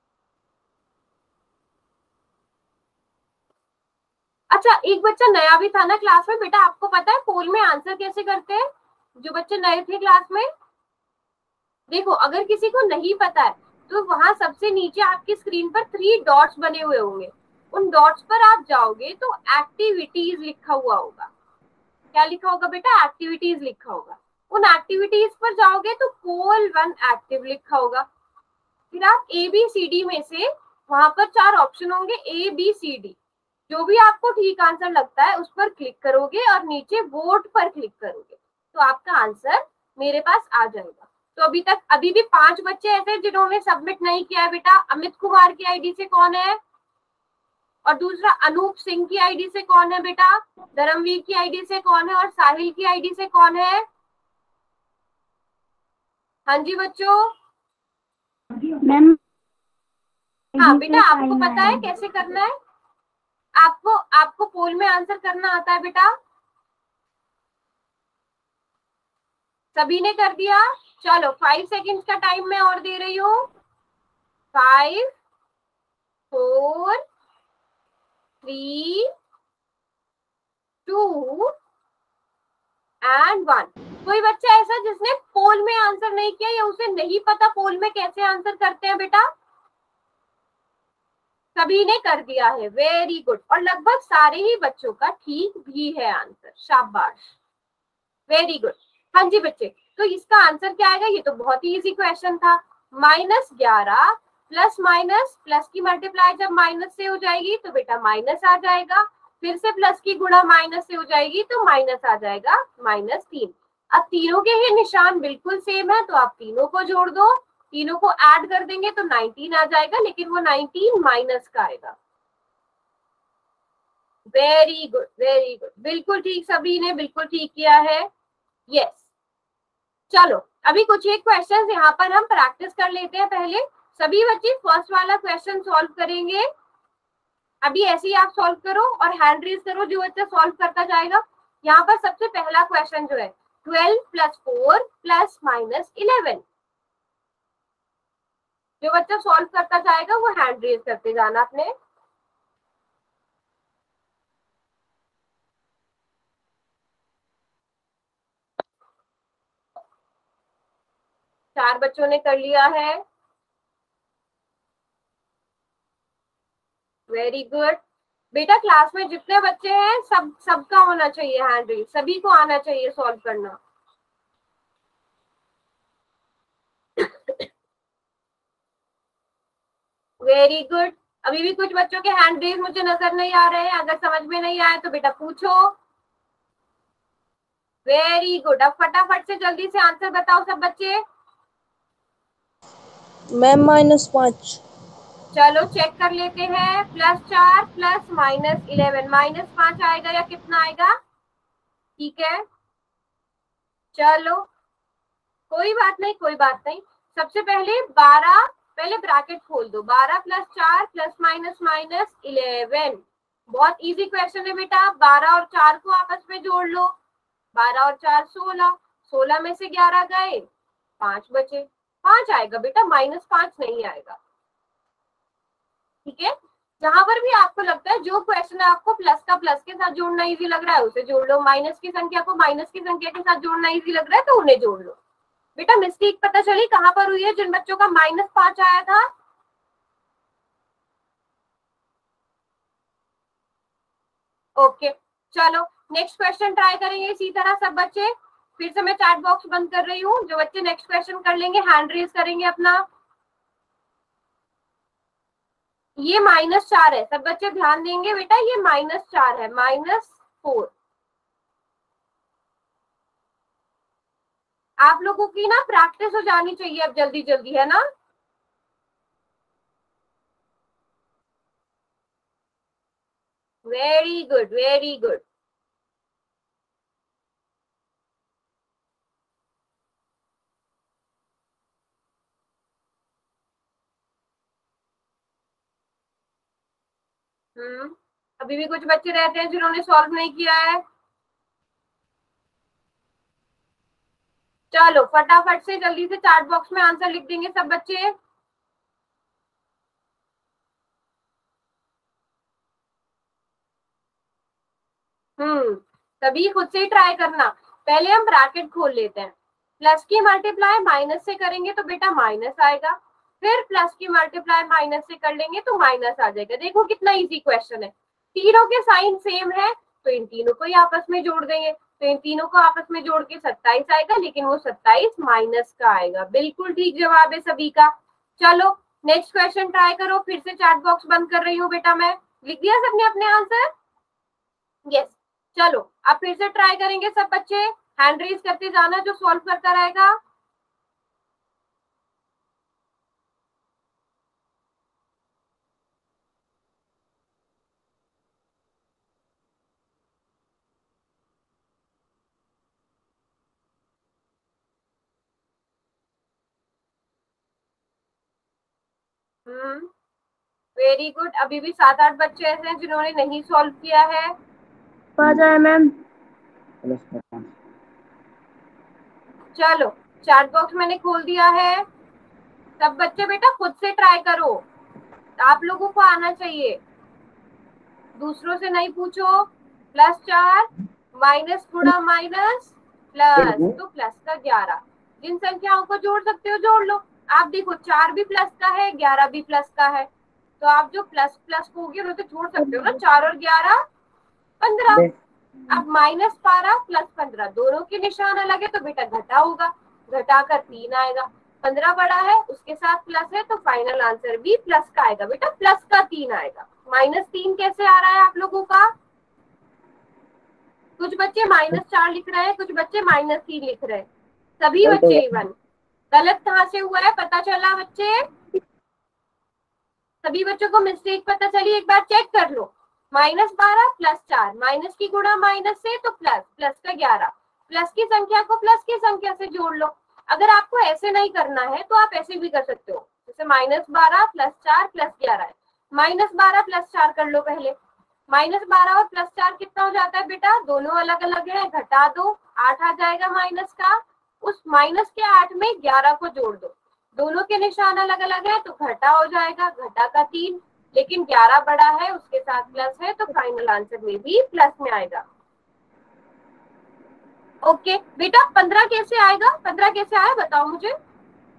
अच्छा एक बच्चा नया भी था ना क्लास में, बेटा आपको पता है पोल में आंसर कैसे करते हैं? जो बच्चे नए थे क्लास में, देखो अगर किसी को नहीं पता है तो वहां सबसे नीचे आपकी स्क्रीन पर 3 डॉट्स बने हुए होंगे, उन डॉट्स पर आप जाओगे तो एक्टिविटीज लिखा हुआ होगा। क्या लिखा होगा बेटा? एक्टिविटीज लिखा होगा। उन एक्टिविटीज पर जाओगे तो पोल 1 एक्टिव लिखा होगा। फिर आप ABCD में से वहां पर 4 ऑप्शन होंगे, ABCD, जो भी आपको ठीक आंसर लगता है उस पर क्लिक करोगे और नीचे वोट पर क्लिक करोगे तो आपका आंसर मेरे पास आ जाएगा। तो अभी भी 5 बच्चे ऐसे जिन्होंने सबमिट नहीं किया है बेटा। अमित कुमार की आईडी से कौन है? और दूसरा अनूप सिंह की आईडी से कौन है बेटा? धर्मवीर की आईडी से कौन है? और साहिल की आईडी से कौन है? हाँ जी बच्चों। मैम हाँ बेटा आपको पता है कैसे करना है? आपको पोल में आंसर करना आता है बेटा? सभी ने कर दिया? चलो 5 सेकेंड्स का टाइम मैं और दे रही हूँ। 5 4 3 2 and 1। कोई बच्चा ऐसा जिसने पोल में आंसर नहीं किया या उसे नहीं पता पोल में कैसे आंसर करते हैं बेटा? सभी ने कर दिया है, वेरी गुड। और लगभग सारे ही बच्चों का ठीक भी है आंसर, शाबाश, वेरी गुड। हाँ जी बच्चे, तो इसका आंसर क्या आएगा? ये तो बहुत ही इजी क्वेश्चन था। -11 प्लस माइनस, प्लस की मल्टीप्लाई जब माइनस से हो जाएगी तो बेटा माइनस आ जाएगा, फिर से प्लस की गुणा माइनस से हो जाएगी तो माइनस आ जाएगा, -3। अब तीनों के ही निशान बिल्कुल सेम है तो आप तीनों को जोड़ दो, तीनों को ऐड कर देंगे तो 19 आ जाएगा, लेकिन वो 19 माइनस का आएगा। वेरी गुड वेरी गुड, बिल्कुल ठीक, सभी ने बिल्कुल ठीक किया है। यस चलो अभी कुछ एक क्वेश्चंस यहाँ पर हम प्रैक्टिस कर लेते हैं। पहले सभी बच्चे फर्स्ट वाला क्वेश्चन सॉल्व करेंगे। अभी ऐसे ही आप सॉल्व करो और हैंड रेज करो जो बच्चा सॉल्व करता जाएगा। यहाँ पर सबसे पहला क्वेश्चन जो है 12 + 4 + -11, जो बच्चा सॉल्व करता जाएगा वो हैंड रेज करते जाना अपने। 4 बच्चों ने कर लिया है, वेरी गुड। बेटा क्लास में जितने बच्चे हैं सबका होना चाहिए हैंड रेज, सभी को आना चाहिए सॉल्व करना। Very good. अभी भी कुछ बच्चों के हैंड रेज मुझे नजर नहीं आ रहे हैं, अगर समझ में नहीं आए तो बेटा पूछो। Very good. अब फटाफट से जल्दी से आंसर बताओ सब बच्चे। मैम -5। चलो चेक कर लेते हैं। +4 प्लस -11, -5 आएगा या कितना आएगा? ठीक है, चलो कोई बात नहीं, कोई बात नहीं। सबसे पहले 12, पहले ब्रैकेट खोल दो, 12 + 4 ± -11। बहुत इजी क्वेश्चन है बेटा। 12 और 4 को आपस में जोड़ लो, 12 और 4 16, 16 में से 11 गए, 5 बचे, 5 आएगा बेटा, -5 नहीं आएगा। ठीक है, जहां पर भी आपको लगता है जो क्वेश्चन आपको प्लस का प्लस के साथ जोड़ना इजी लग रहा है उसे जोड़ लो, माइनस की संख्या को माइनस की संख्या के साथ जोड़ना इजी लग रहा है तो उन्हें जोड़ लो। बेटा मिस्टेक पता चली कहां पर हुई है जिन बच्चों का -5 आया था? ओके, चलो नेक्स्ट क्वेश्चन ट्राई करेंगे इसी तरह सब बच्चे। फिर से मैं चैट बॉक्स बंद कर रही हूँ, जो बच्चे नेक्स्ट क्वेश्चन कर लेंगे हैंड रेज करेंगे अपना। ये -4 है, सब बच्चे ध्यान देंगे बेटा, ये -4 है, -4। आप लोगों की ना प्रैक्टिस हो जानी चाहिए अब जल्दी जल्दी, है ना? Very good, very good. अभी भी कुछ बच्चे रहते हैं जिन्होंने सॉल्व नहीं किया है। चलो फटाफट से जल्दी से चैट बॉक्स में आंसर लिख देंगे सब बच्चे। तभी खुद से ही ट्राई करना। पहले हम ब्रैकेट खोल लेते हैं, प्लस की मल्टीप्लाई माइनस से करेंगे तो बेटा माइनस आएगा, फिर प्लस की मल्टीप्लाई माइनस से कर लेंगे तो माइनस आ जाएगा। देखो कितना इजी क्वेश्चन है, तीनों के साइन सेम है तो इन तीनों को ही आपस में जोड़ देंगे, तो इन तीनों को आपस में जोड़ के 27 आएगा, लेकिन वो 27 माइनस का आएगा। बिल्कुल ठीक जवाब है सभी का। चलो नेक्स्ट क्वेश्चन ट्राई करो। फिर से चैट बॉक्स बंद कर रही हूँ बेटा मैं। लिख दिया सबने अपने आंसर? यस। चलो अब फिर से ट्राई करेंगे सब बच्चे, हैंड रेज करते जाना जो सॉल्व करता रहेगा। Very good. अभी भी 7-8 बच्चे ऐसे हैं जिन्होंने नहीं सॉल्व किया है। 5 आया मैम। चलो चैट बॉक्स मैंने खोल दिया है, सब बच्चे बेटा खुद से ट्राई करो, आप लोगों को आना चाहिए, दूसरों से नहीं पूछो। +4 माइनस गुणा माइनस प्लस, तो प्लस का 11। जिन संख्याओं को जोड़ सकते हो जोड़ लो। आप देखो 4 भी प्लस का है, 11 भी प्लस का है, तो आप जो प्लस प्लस होगी वो तो जोड़ सकते हो ना, 4 और 11 15। अब -12 + 15 दोनों के निशान अलग है तो बेटा घटा होगा, घटाकर 3 आएगा। 15 बड़ा है उसके साथ प्लस है तो फाइनल आंसर भी प्लस का आएगा बेटा, प्लस का 3 आएगा। -3 कैसे आ रहा है आप लोगों का? कुछ बच्चे -4 लिख रहे हैं, कुछ बच्चे -3 लिख रहे हैं, सभी बच्चे इवन। गलत कहाँ से हुआ है पता चला बच्चे? सभी बच्चों को मिस्टेक पता चली, एक बार चेक कर लो। -12 + 4, माइनस की गुणा माइनस से तो प्लस, प्लस का 11, प्लस की संख्या को प्लस की संख्या से जोड़ लो। अगर आपको ऐसे नहीं करना है तो आप ऐसे भी कर सकते हो, जैसे -12 + 4 + 11 है, -12 + 4 कर लो पहले। -12 और +4 कितना हो जाता है बेटा? दोनों अलग अलग है, घटा दो, 8 आ जाएगा माइनस का। उस माइनस के 8 में 11 को जोड़ दो, दोनों के निशान अलग अलग है तो घटा हो जाएगा, घटा का 3, लेकिन 11 बड़ा है उसके साथ प्लस है तो फाइनल आंसर में भी प्लस में आएगा। ओके बेटा 15 कैसे आएगा? 15 कैसे आया बताओ मुझे।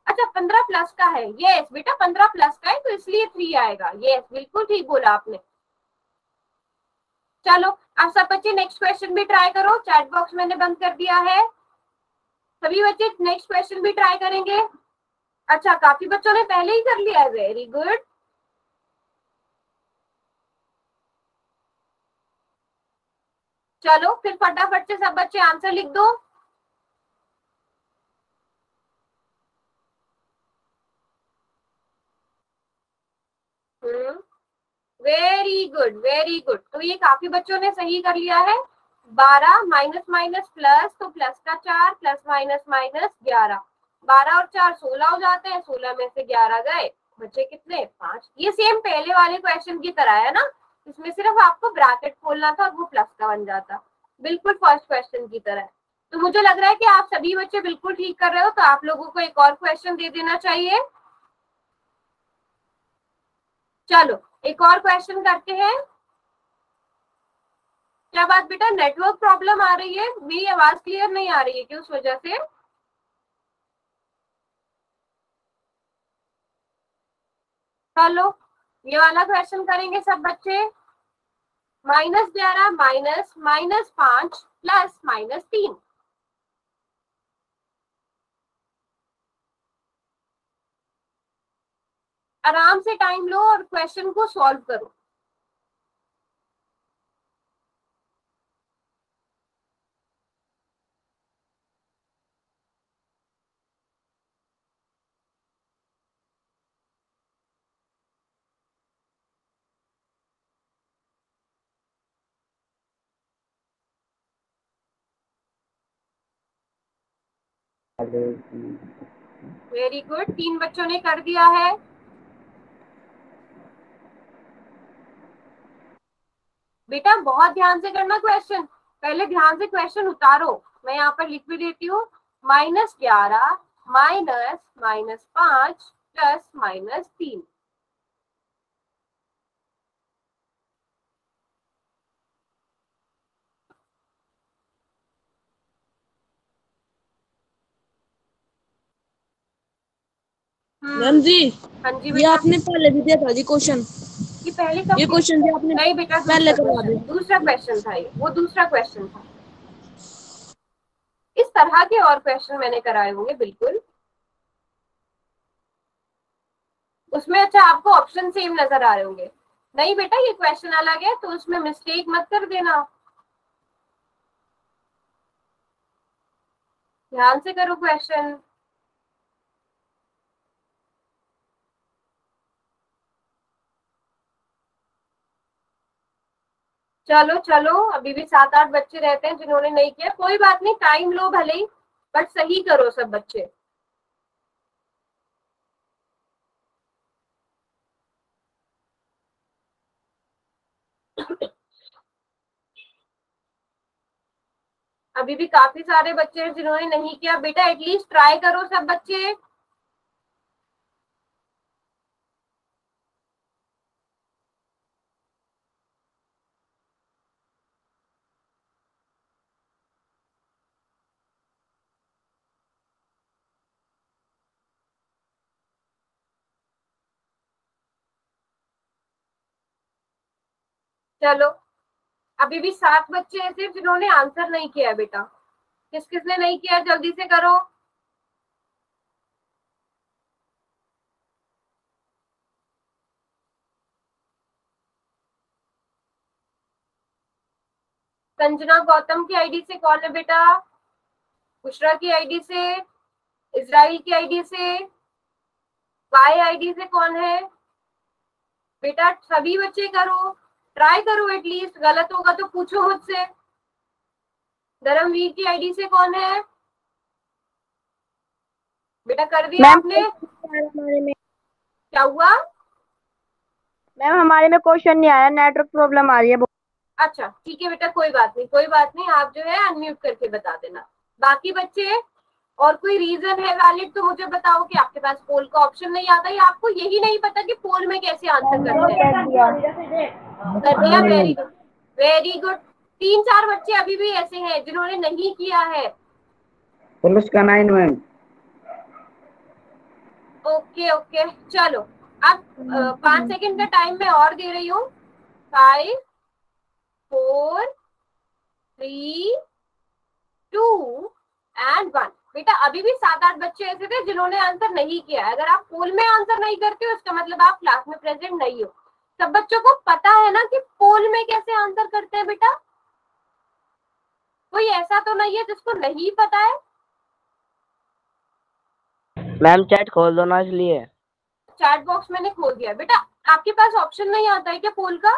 अच्छा 15 प्लस का है, यस बेटा 15 प्लस का है तो इसलिए 3 आएगा, यस बिल्कुल ठीक बोला आपने। चलो आप सब बच्चे नेक्स्ट क्वेश्चन भी ट्राई करो, चैट बॉक्स मैंने बंद कर दिया है, सभी बच्चे नेक्स्ट क्वेश्चन भी ट्राई करेंगे। अच्छा काफी बच्चों ने पहले ही कर लिया है, वेरी गुड। चलो फिर फटाफट से सब बच्चे आंसर लिख दो। वेरी गुड वेरी गुड, तो ये काफी बच्चों ने सही कर लिया है। 12 माइनस माइनस प्लस, तो प्लस का 4 प्लस माइनस माइनस 11, 12 और 4 16 हो जाते हैं, 16 में से 11 गए, बच्चे कितने 5। ये सेम पहले वाले क्वेश्चन की तरह है ना, इसमें सिर्फ आपको ब्रैकेट खोलना था और वो प्लस का बन जाता, बिल्कुल फर्स्ट क्वेश्चन की तरह। तो मुझे लग रहा है कि आप सभी बच्चे बिल्कुल ठीक कर रहे हो, तो आप लोगों को एक और क्वेश्चन दे देना चाहिए। चलो एक और क्वेश्चन करते हैं। क्या बात बेटा, नेटवर्क प्रॉब्लम आ रही है, मेरी आवाज क्लियर नहीं आ रही है क्या उस वजह से? चलो ये वाला क्वेश्चन करेंगे सब बच्चे। -11 माइनस -5 प्लस -3। आराम से टाइम लो और क्वेश्चन को सॉल्व करो। वेरी गुड, 3 बच्चों ने कर दिया है। बेटा बहुत ध्यान से करना क्वेश्चन, पहले ध्यान से क्वेश्चन उतारो, मैं यहाँ पर लिख भी देती हूँ। -11 माइनस -5 प्लस -3। मैम जी, हाँ जी ये बेटा, आपने पहले भी दिया था जी क्वेश्चन। ये पहले कब ये क्वेश्चन भी आपने नहीं बेटा, पहले करवा दिया। दूसरा क्वेश्चन था ये, वो दूसरा क्वेश्चन था। इस तरह के और क्वेश्चन मैंने कराए होंगे बिल्कुल, उसमें अच्छा आपको ऑप्शन सेम नजर आ रहे होंगे। नहीं बेटा ये क्वेश्चन अलग है, तो उसमें मिस्टेक मत कर देना, ध्यान से करो क्वेश्चन। चलो चलो, अभी भी 7-8 बच्चे रहते हैं जिन्होंने नहीं किया, कोई बात नहीं, टाइम लो भले ही, बट सही करो सब बच्चे। अभी भी काफी सारे बच्चे हैं जिन्होंने नहीं किया, बेटा एटलीस्ट ट्राई करो सब बच्चे। चलो अभी भी 7 बच्चे ऐसे जिन्होंने आंसर नहीं किया बेटा, किस किसने नहीं किया जल्दी से करो। संजना गौतम की आईडी से कौन है बेटा? बुशरा की आईडी से, इजराइल की आईडी से, वाई आईडी से कौन है बेटा? सभी बच्चे करो, ट्राई करो एटलीस्ट, गलत होगा तो पूछो मुझसे। धर्मवीर की आईडी से कौन है बेटा? कर दिया आपने? क्या हुआ मैम? हमारे में क्वेश्चन नहीं आया, नेटवर्क प्रॉब्लम आ रही है। अच्छा ठीक है बेटा, कोई बात नहीं कोई बात नहीं, आप जो है अनम्यूट करके बता देना। बाकी बच्चे और कोई रीजन है वैलिड तो मुझे बताओ कि आपके पास पोल का ऑप्शन नहीं आता, या आपको यही नहीं पता कि पोल में कैसे आंसर करते हैं? कर दिया, वेरी गुड वेरी गुड। 3-4 बच्चे अभी भी ऐसे हैं जिन्होंने नहीं किया है। पुलिस का 9 मैम। ओके ओके, चलो अब 5 सेकंड का टाइम मैं और दे रही हूँ। 5 4 3 2 एंड 1। बेटा अभी भी 7-8 बच्चे ऐसे थे जिन्होंने आंसर नहीं किया है। अगर आप पोल में आंसर नहीं करते हो इसका मतलब आप क्लास में प्रेजेंट नहीं हो। सब बच्चों को पता है ना कि पोल में कैसे आंसर करते हैं बेटा? कोई ऐसा तो नहीं है जिसको नहीं पता है? मैम चैट खोल दो ना इसलिए। चैट बॉक्स मैंने खोल दिया। बेटा आपके पास ऑप्शन नहीं आता है क्या पोल का?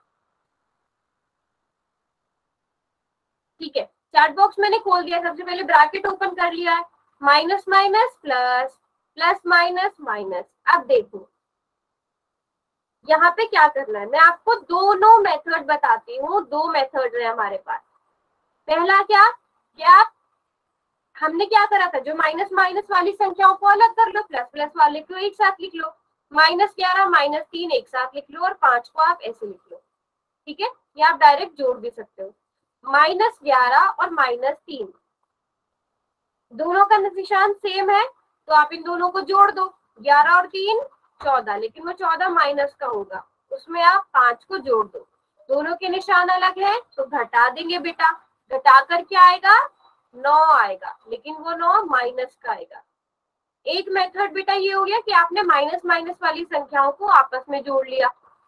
ठीक है, चैट बॉक्स मैंने खोल दिया। सबसे पहले ब्रैकेट ओपन कर लिया है, minus minus plus, plus minus minus. अब देखो यहाँ पे क्या करना है, मैं आपको दोनों मेथड बताती हूँ। 2 मेथड है हमारे पास। पहला क्या हमने क्या करा था, जो माइनस माइनस वाली संख्याओं को अलग कर लो, प्लस प्लस वाले को एक साथ लिख लो। -11 -3 एक साथ लिख लो और 5 को आप ऐसे लिख लो। ठीक है, या आप डायरेक्ट जोड़ भी सकते हो। -11 और -3 दोनों का निशान सेम है तो आप इन दोनों को जोड़ दो। 11 और 3 14, लेकिन वो 14 माइनस का होगा, उसमें आप 5 को जोड़ दो। दोनों के निशान अलग है तो घटा देंगे बेटा। घटा कर क्या आएगा, 9 आएगा, लेकिन वो 9 माइनस का आएगा। एक मेथड बेटा ये हो गया कि आपने माइनस माइनस वाली संख्याओं को आपस में जोड़ लिया।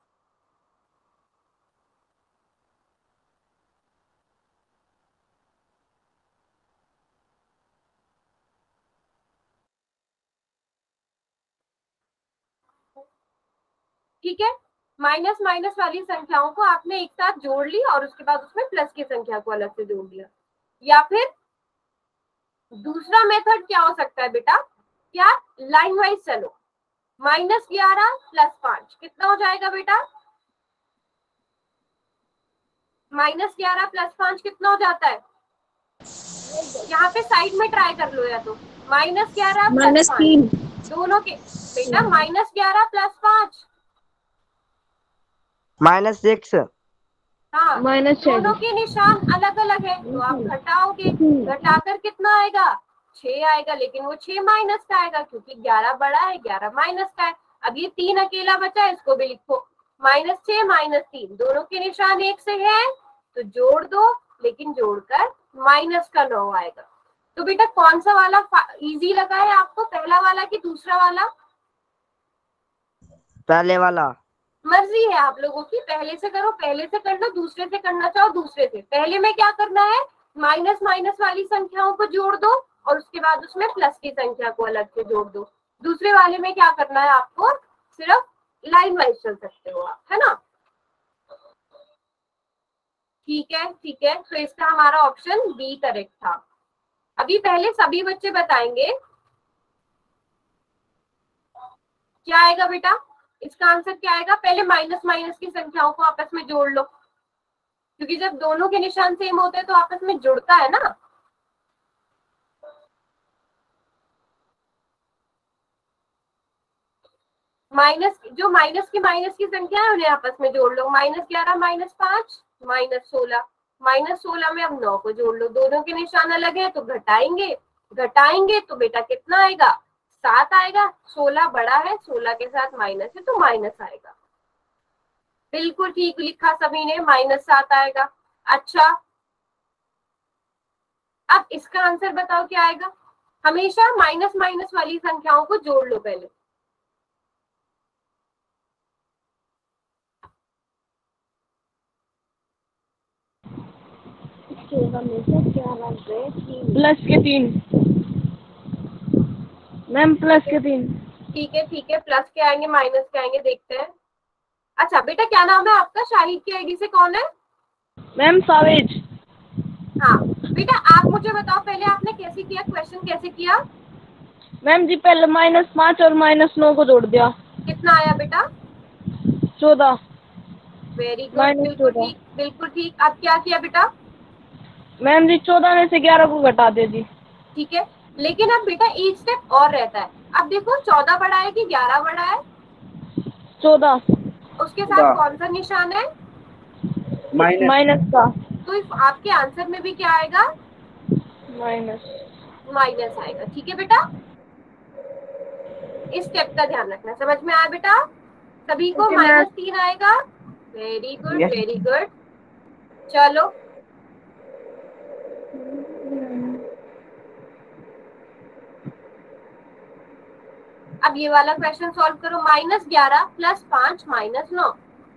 ठीक है, माइनस माइनस वाली संख्याओं को आपने एक साथ जोड़ ली और उसके बाद उसमें प्लस की संख्या को अलग से जोड़ लिया। या फिर दूसरा मेथड क्या हो सकता है बेटा, क्या लाइन वाइज चलो। -11 + 5 कितना हो जाएगा बेटा? -11 + 5 कितना हो जाता है? यहाँ पे साइड में ट्राई कर लो या तो। -11 + 5 दोनों के बेटा, -11 + 5 -6। हाँ, दोनों के निशान अलग अलग है तो आप घटाओगे। घटाकर कितना आएगा, 6 आएगा, लेकिन वो 6 माइनस का आएगा क्योंकि 11 बड़ा है, 11 माइनस का है। अब ये 3 अकेला बचा है, इसको भी लिखो। -6 -3 दोनों के निशान एक से है तो जोड़ दो, लेकिन जोड़कर माइनस का 9 आएगा। तो बेटा कौन सा वाला इजी लगा है आपको, पहला वाला कि दूसरा वाला? पहले वाला। मर्जी है आप लोगों की, पहले से करो, पहले से कर लो, दूसरे से करना चाहो दूसरे से। पहले में क्या करना है, माइनस माइनस वाली संख्याओं को जोड़ दो और उसके बाद उसमें प्लस की संख्या को अलग से जोड़ दो। दूसरे वाले में क्या करना है, आपको सिर्फ लाइन वाइज चल सकते हो आप, है ना? ठीक है ठीक है, तो इसका हमारा ऑप्शन बी करेक्ट था। अभी पहले सभी बच्चे बताएंगे क्या आएगा बेटा, इसका आंसर क्या आएगा। पहले माइनस माइनस की संख्याओं को आपस में जोड़ लो, क्योंकि जब दोनों के निशान सेम होते हैं तो आपस में जुड़ता है ना। जो माइनस की संख्या है उन्हें आपस में जोड़ लो। -11 -5 -16, -16 में अब 9 को जोड़ लो। दोनों के निशान अलग है तो घटाएंगे तो बेटा कितना आएगा, 7 आएगा। 16 बड़ा है, 16 के साथ माइनस है तो माइनस आएगा। बिल्कुल ठीक लिखा सभी ने, -7 आएगा। अच्छा, अब इसका आंसर बताओ क्या आएगा। हमेशा माइनस माइनस वाली संख्याओं को जोड़ लो पहले। +3 मैम, +3। ठीक है, प्लस के आएंगे माइनस के आएंगे, देखते हैं। अच्छा बेटा क्या नाम है आपका, शाहिद की आईडी से कौन है? मैम सावेज। हाँ बेटा, आप मुझे बताओ पहले आपने कैसे किया, क्वेश्चन कैसे किया? मैम जी पहले -5 और -9 को जोड़ दिया। कितना आया बेटा? 14। वेरी गुड, बिल्कुल ठीक। अब क्या किया बेटा? मैम जी 14 में से 11 को घटा दे दी। ठीक है, लेकिन अब बेटा एक स्टेप और रहता है। अब देखो 14 बड़ा है कि 11 बड़ा है? 14। उसके साथ कौन सा निशान है? माइनस का। तो आपके आंसर में भी क्या आएगा, माइनस आएगा। ठीक है बेटा, इस स्टेप का ध्यान रखना। समझ में आया बेटा सभी को? Okay, ma'am. -3 आएगा। Very good Yes. Very good. चलो अब ये वाला क्वेश्चन सॉल्व करो। -11 + 5 -9।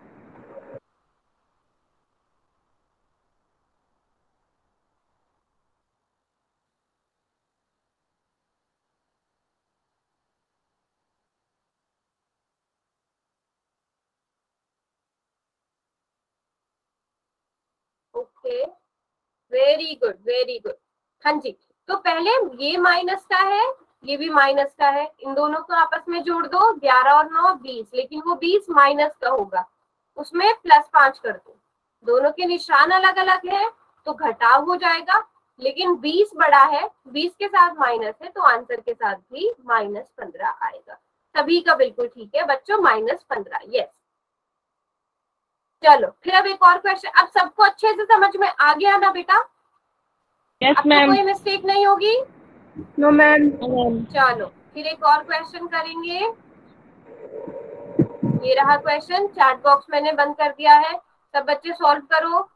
Okay very good very good. हाँ जी, तो पहले ये माइनस का है, ये भी माइनस का है, इन दोनों को आपस में जोड़ दो। 11 और 9 20, लेकिन वो 20 माइनस का होगा, उसमें +5 कर दो। दोनों के निशान अलग अलग है तो घटाव हो जाएगा, लेकिन 20 बड़ा है, 20 के साथ माइनस है तो आंसर के साथ भी -15 आएगा। सभी का बिल्कुल ठीक है बच्चों, -15। यस चलो फिर अब एक और क्वेश्चन। अब सबको अच्छे से समझ में आ गया ना बेटा? यस अब तो मैम। कोई मिस्टेक नहीं होगी। No, ma'am. चलो फिर एक और क्वेश्चन करेंगे। ये रहा क्वेश्चन, चैट बॉक्स मैंने बंद कर दिया है, सब बच्चे सॉल्व करो।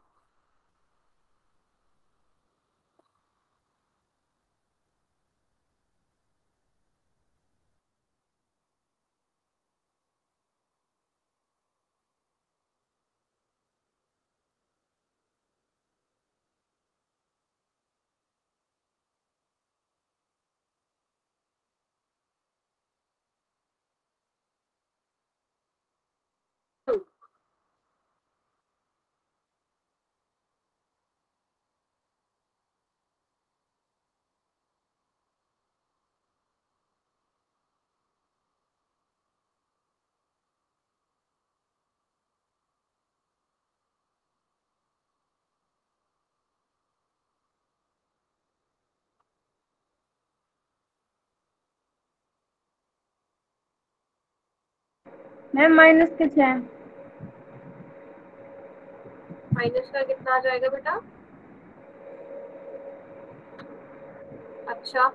मैम -6। माइनस का कितना आ जाएगा बेटा? अच्छा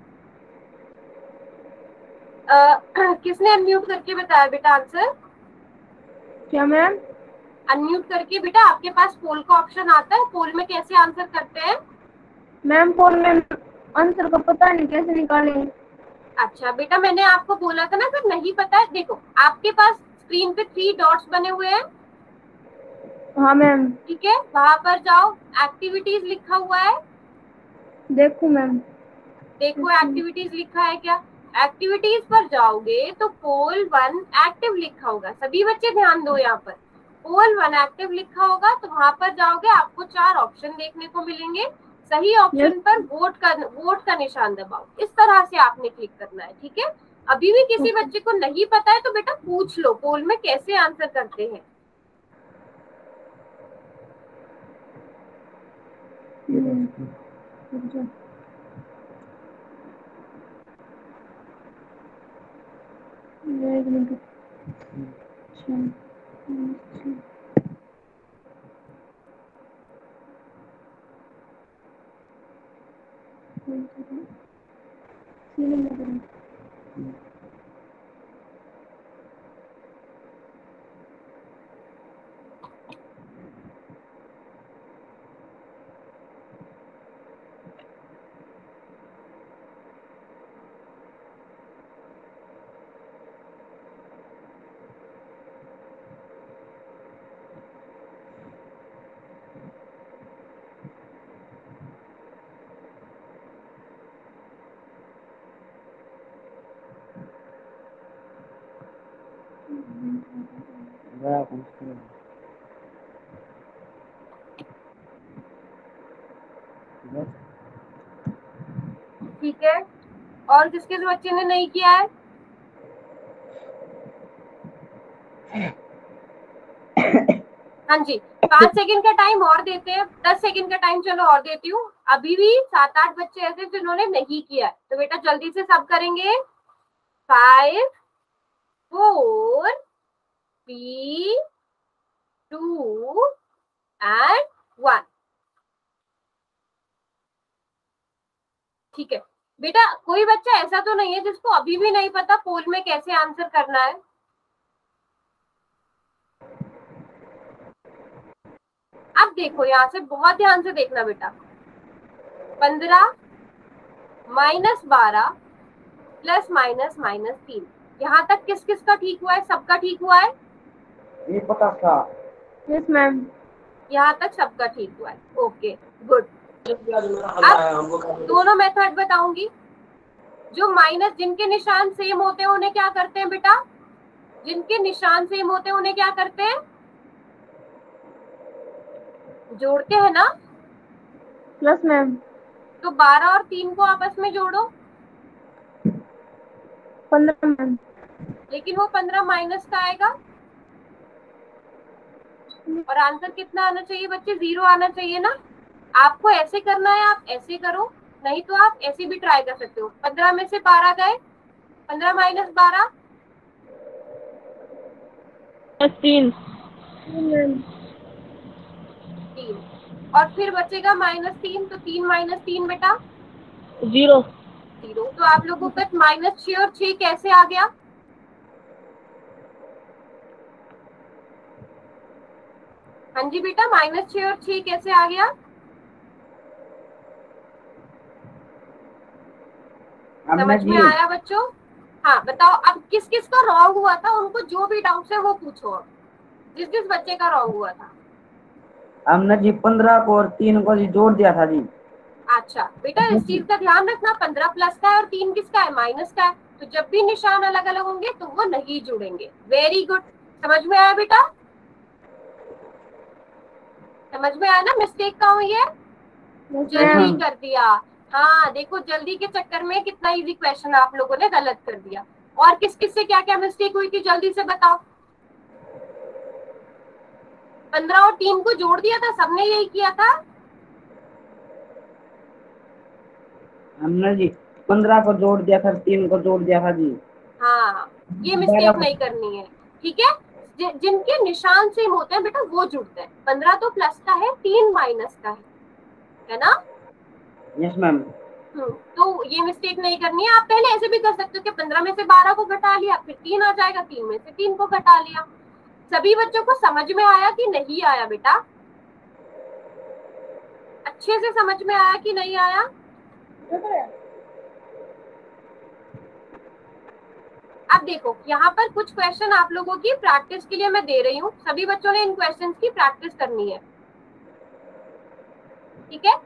किसने अनम्यूट करके बताया बेटा आंसर? क्या मैम? अनम्यूट करके बेटा, आपके पास पोल का ऑप्शन आता है, पोल में कैसे आंसर करते हैं? मैम फोन में आंसर का पता नहीं कैसे निकालें। अच्छा बेटा मैंने आपको बोला था ना, अगर नहीं पता है देखो आपके पास स्क्रीन पे 3 डॉट्स बने हुए हैं, हाँ मैम। ठीक है, वहां पर जाओ, एक्टिविटीज लिखा हुआ है, देखो मैम। देखो एक्टिविटीज लिखा है क्या? एक्टिविटीज पर जाओगे तो पोल 1 एक्टिव लिखा होगा। सभी बच्चे ध्यान दो, यहाँ पर पोल 1 एक्टिव लिखा होगा, तो वहां पर जाओगे आपको 4 ऑप्शन देखने को मिलेंगे। सही ऑप्शन पर वोट का निशान दबाओ, इस तरह से आपने क्लिक करना है, ठीक है। अभी भी किसी बच्चे को नहीं पता है तो बेटा पूछ लो पोल में कैसे आंसर करते हैं। एक मिनट। ठीक है, और किसके बच्चे ने नहीं किया है? हाँ जी, 5 सेकंड का टाइम और देते हैं, 10 सेकंड का टाइम चलो और देती हूँ। अभी भी 7-8 बच्चे ऐसे जिन्होंने नहीं किया है, तो बेटा जल्दी से सब करेंगे। 5 4 3 2 एंड 1। ठीक है, बेटा कोई बच्चा ऐसा तो नहीं है जिसको अभी भी नहीं पता पोल में कैसे आंसर करना है? अब देखो यहाँ से बहुत ध्यान से देखना बेटा, 15 माइनस 12 प्लस माइनस माइनस 3, यहाँ तक किस किस का ठीक हुआ है? सबका ठीक हुआ है? ये पता था। Yes ma'am. यहाँ तक सबका ठीक हुआ है। Okay good. अब दोनों मेथड बताऊंगी। जो माइनस, जिनके निशान सेम होते हैं उन्हें क्या करते हैं बेटा? जिनके निशान सेम होते हैं उन्हें क्या करते हैं? जोड़ते हैं ना? Yes ma'am. तो 12 और 3 को आपस में जोड़ो। 15 मैम। लेकिन वो 15 माइनस का आएगा और आंसर कितना आना चाहिए बच्चे? 0 आना चाहिए ना। आपको ऐसे करना है, आप ऐसे करो, नहीं तो आप ऐसे भी ट्राई कर सकते हो। 15 में से 12 गए, 15 माइनस 12 3 3, और फिर बचेगा माइनस 3, तो 3 माइनस 3 बेटा 0 0। तो आप लोगों का माइनस 6 और 6 कैसे आ गया? हाँ जी बेटा, माइनस 6 और 6 कैसे आ गया? समझ में आया बच्चों? हाँ बताओ, अब किस किस का रॉन्ग हुआ था? उनको जो भी डाउट है वो पूछो। अब जिस जिस बच्चे का रॉन्ग हुआ था। हमने जी 15 को और 3 को जी जोड़ दिया था जी। अच्छा बेटा, इस चीज का ध्यान रखना, 15 प्लस का है और 3 किसका है? माइनस का है। तो जब भी निशान अलग अलग होंगे तो वो नहीं जुड़ेंगे। Very good. समझ में आया बेटा? समझ में आया ना मिस्टेक कहाँ हुई है? जल्दी कर दिया। हाँ देखो, जल्दी के चक्कर में कितना इजी क्वेश्चन आप लोगों ने गलत कर दिया। और किस किस से क्या क्या मिस्टेक हुई थी जल्दी से बताओ। 15 और 3 को जोड़ दिया था, सबने यही किया था। हमने जी 15 को जोड़ दिया था, 3 को जोड़ दिया था जी। हाँ, ये मिस्टेक नहीं करनी है, ठीक है। जिनके निशान सेम होते हैं बेटा वो जुड़ते हैं। 15 तो प्लस का है, 3 माइनस का है ना? Yes ma'am. तो ये मिस्टेक नहीं करनी है। आप पहले ऐसे भी कर सकते हो कि 15 में से 12 को घटा लिया, फिर 3 आ जाएगा, 3 में से 3 को घटा लिया। सभी बच्चों को समझ में आया कि नहीं आया बेटा? अच्छे से समझ में आया कि नहीं आया? अब देखो, यहाँ पर कुछ क्वेश्चन आप लोगों की प्रैक्टिस के लिए मैं दे रही हूँ। सभी बच्चों ने इन क्वेश्चंस की प्रैक्टिस करनी है, ठीक है?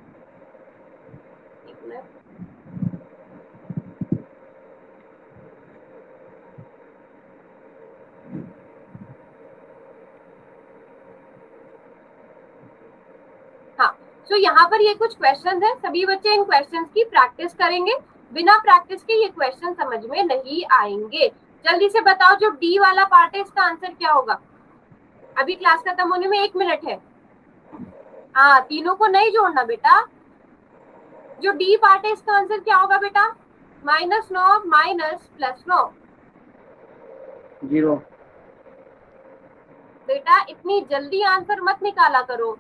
हाँ, तो यहाँ पर ये कुछ क्वेश्चंस हैं। सभी बच्चे इन क्वेश्चंस की प्रैक्टिस करेंगे। बिना प्रैक्टिस के ये क्वेश्चन समझ में नहीं आएंगे। जल्दी से बताओ, जो डी वाला पार्ट है इसका आंसर क्या होगा? अभी क्लास खत्म होने में 1 मिनट है। हाँ, तीनों को नहीं जोड़ना बेटा। जो डी पार्ट है इसका आंसर क्या होगा बेटा? -9 माइनस +9। 0। बेटा इतनी जल्दी आंसर मत निकाला करो।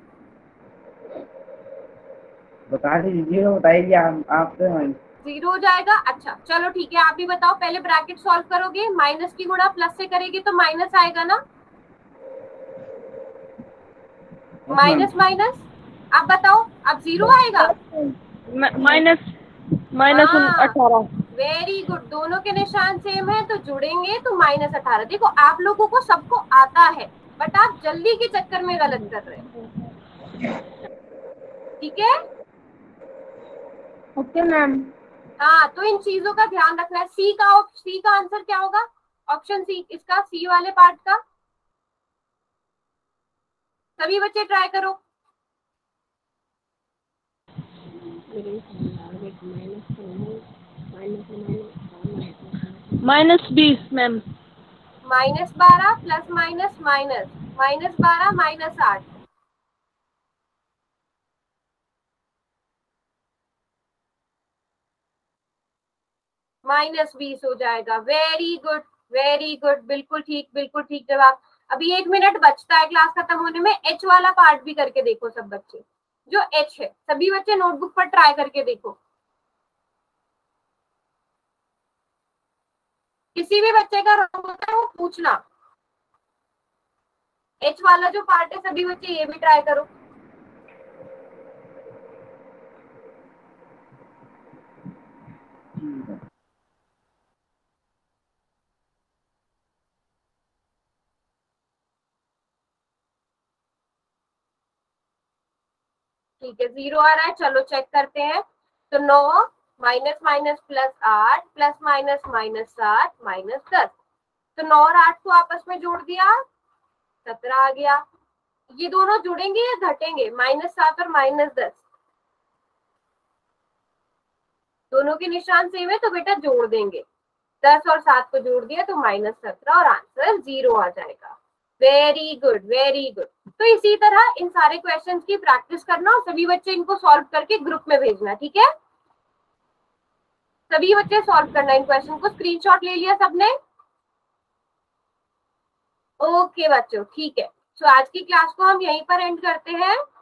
बता दीजिए, बताइए आप तो 0 हो जाएगा। अच्छा चलो ठीक है, आप भी बताओ। पहले ब्रैकेट सॉल्व करोगे, माइनस की गुणा प्लस से करेगी तो माइनस आएगा ना? माइनस माइनस, आप बताओ। अब 0 आएगा। माइनस 18। वेरी गुड, दोनों के निशान सेम है तो जुड़ेंगे तो -18। देखो आप लोगों को सबको आता है, बट आप जल्दी के चक्कर में गलत कर रहे हो, ठीक है? Okay ma'am. हाँ, तो इन चीजों का ध्यान रखना है। सी का आंसर क्या होगा? ऑप्शन सी, इसका सी वाले पार्ट का। सभी बच्चे ट्राई करो। -20 मैम। -12 plus minus minus, -12 -8। -20 हो जाएगा। वेरी गुड, वेरी गुड, बिल्कुल ठीक, बिल्कुल ठीक जवाब। अभी 1 मिनट बचता है क्लास खत्म होने में। एच वाला पार्ट भी करके देखो सब बच्चे। जो एच है, सभी बच्चे नोटबुक पर ट्राई करके देखो। किसी भी बच्चे का रॉन्ग होता है वो पूछना। एच वाला जो पार्ट है सभी बच्चे ये भी ट्राई करो। ठीक है, 0 आ रहा है, चलो चेक करते हैं। तो 9 minus minus plus 8 plus minus minus 7 minus 10। तो 9 और 8 को आपस में जोड़ दिया, 17 आ गया। ये दोनों जुड़ेंगे या घटेंगे? -7 और -10 दोनों के निशान सेम है तो बेटा जोड़ देंगे। 10 और 7 को जोड़ दिया तो -17 और आंसर 0 आ जाएगा। Very good, very good. तो इसी तरह इन सारे क्वेश्चंस की प्रैक्टिस करना और सभी बच्चे इनको सॉल्व करके ग्रुप में भेजना, ठीक है? सभी बच्चे सॉल्व करना इन क्वेश्चन को। स्क्रीनशॉट ले लिया सबने? ओके बच्चों, ठीक है। तो आज की क्लास को हम यहीं पर एंड करते हैं।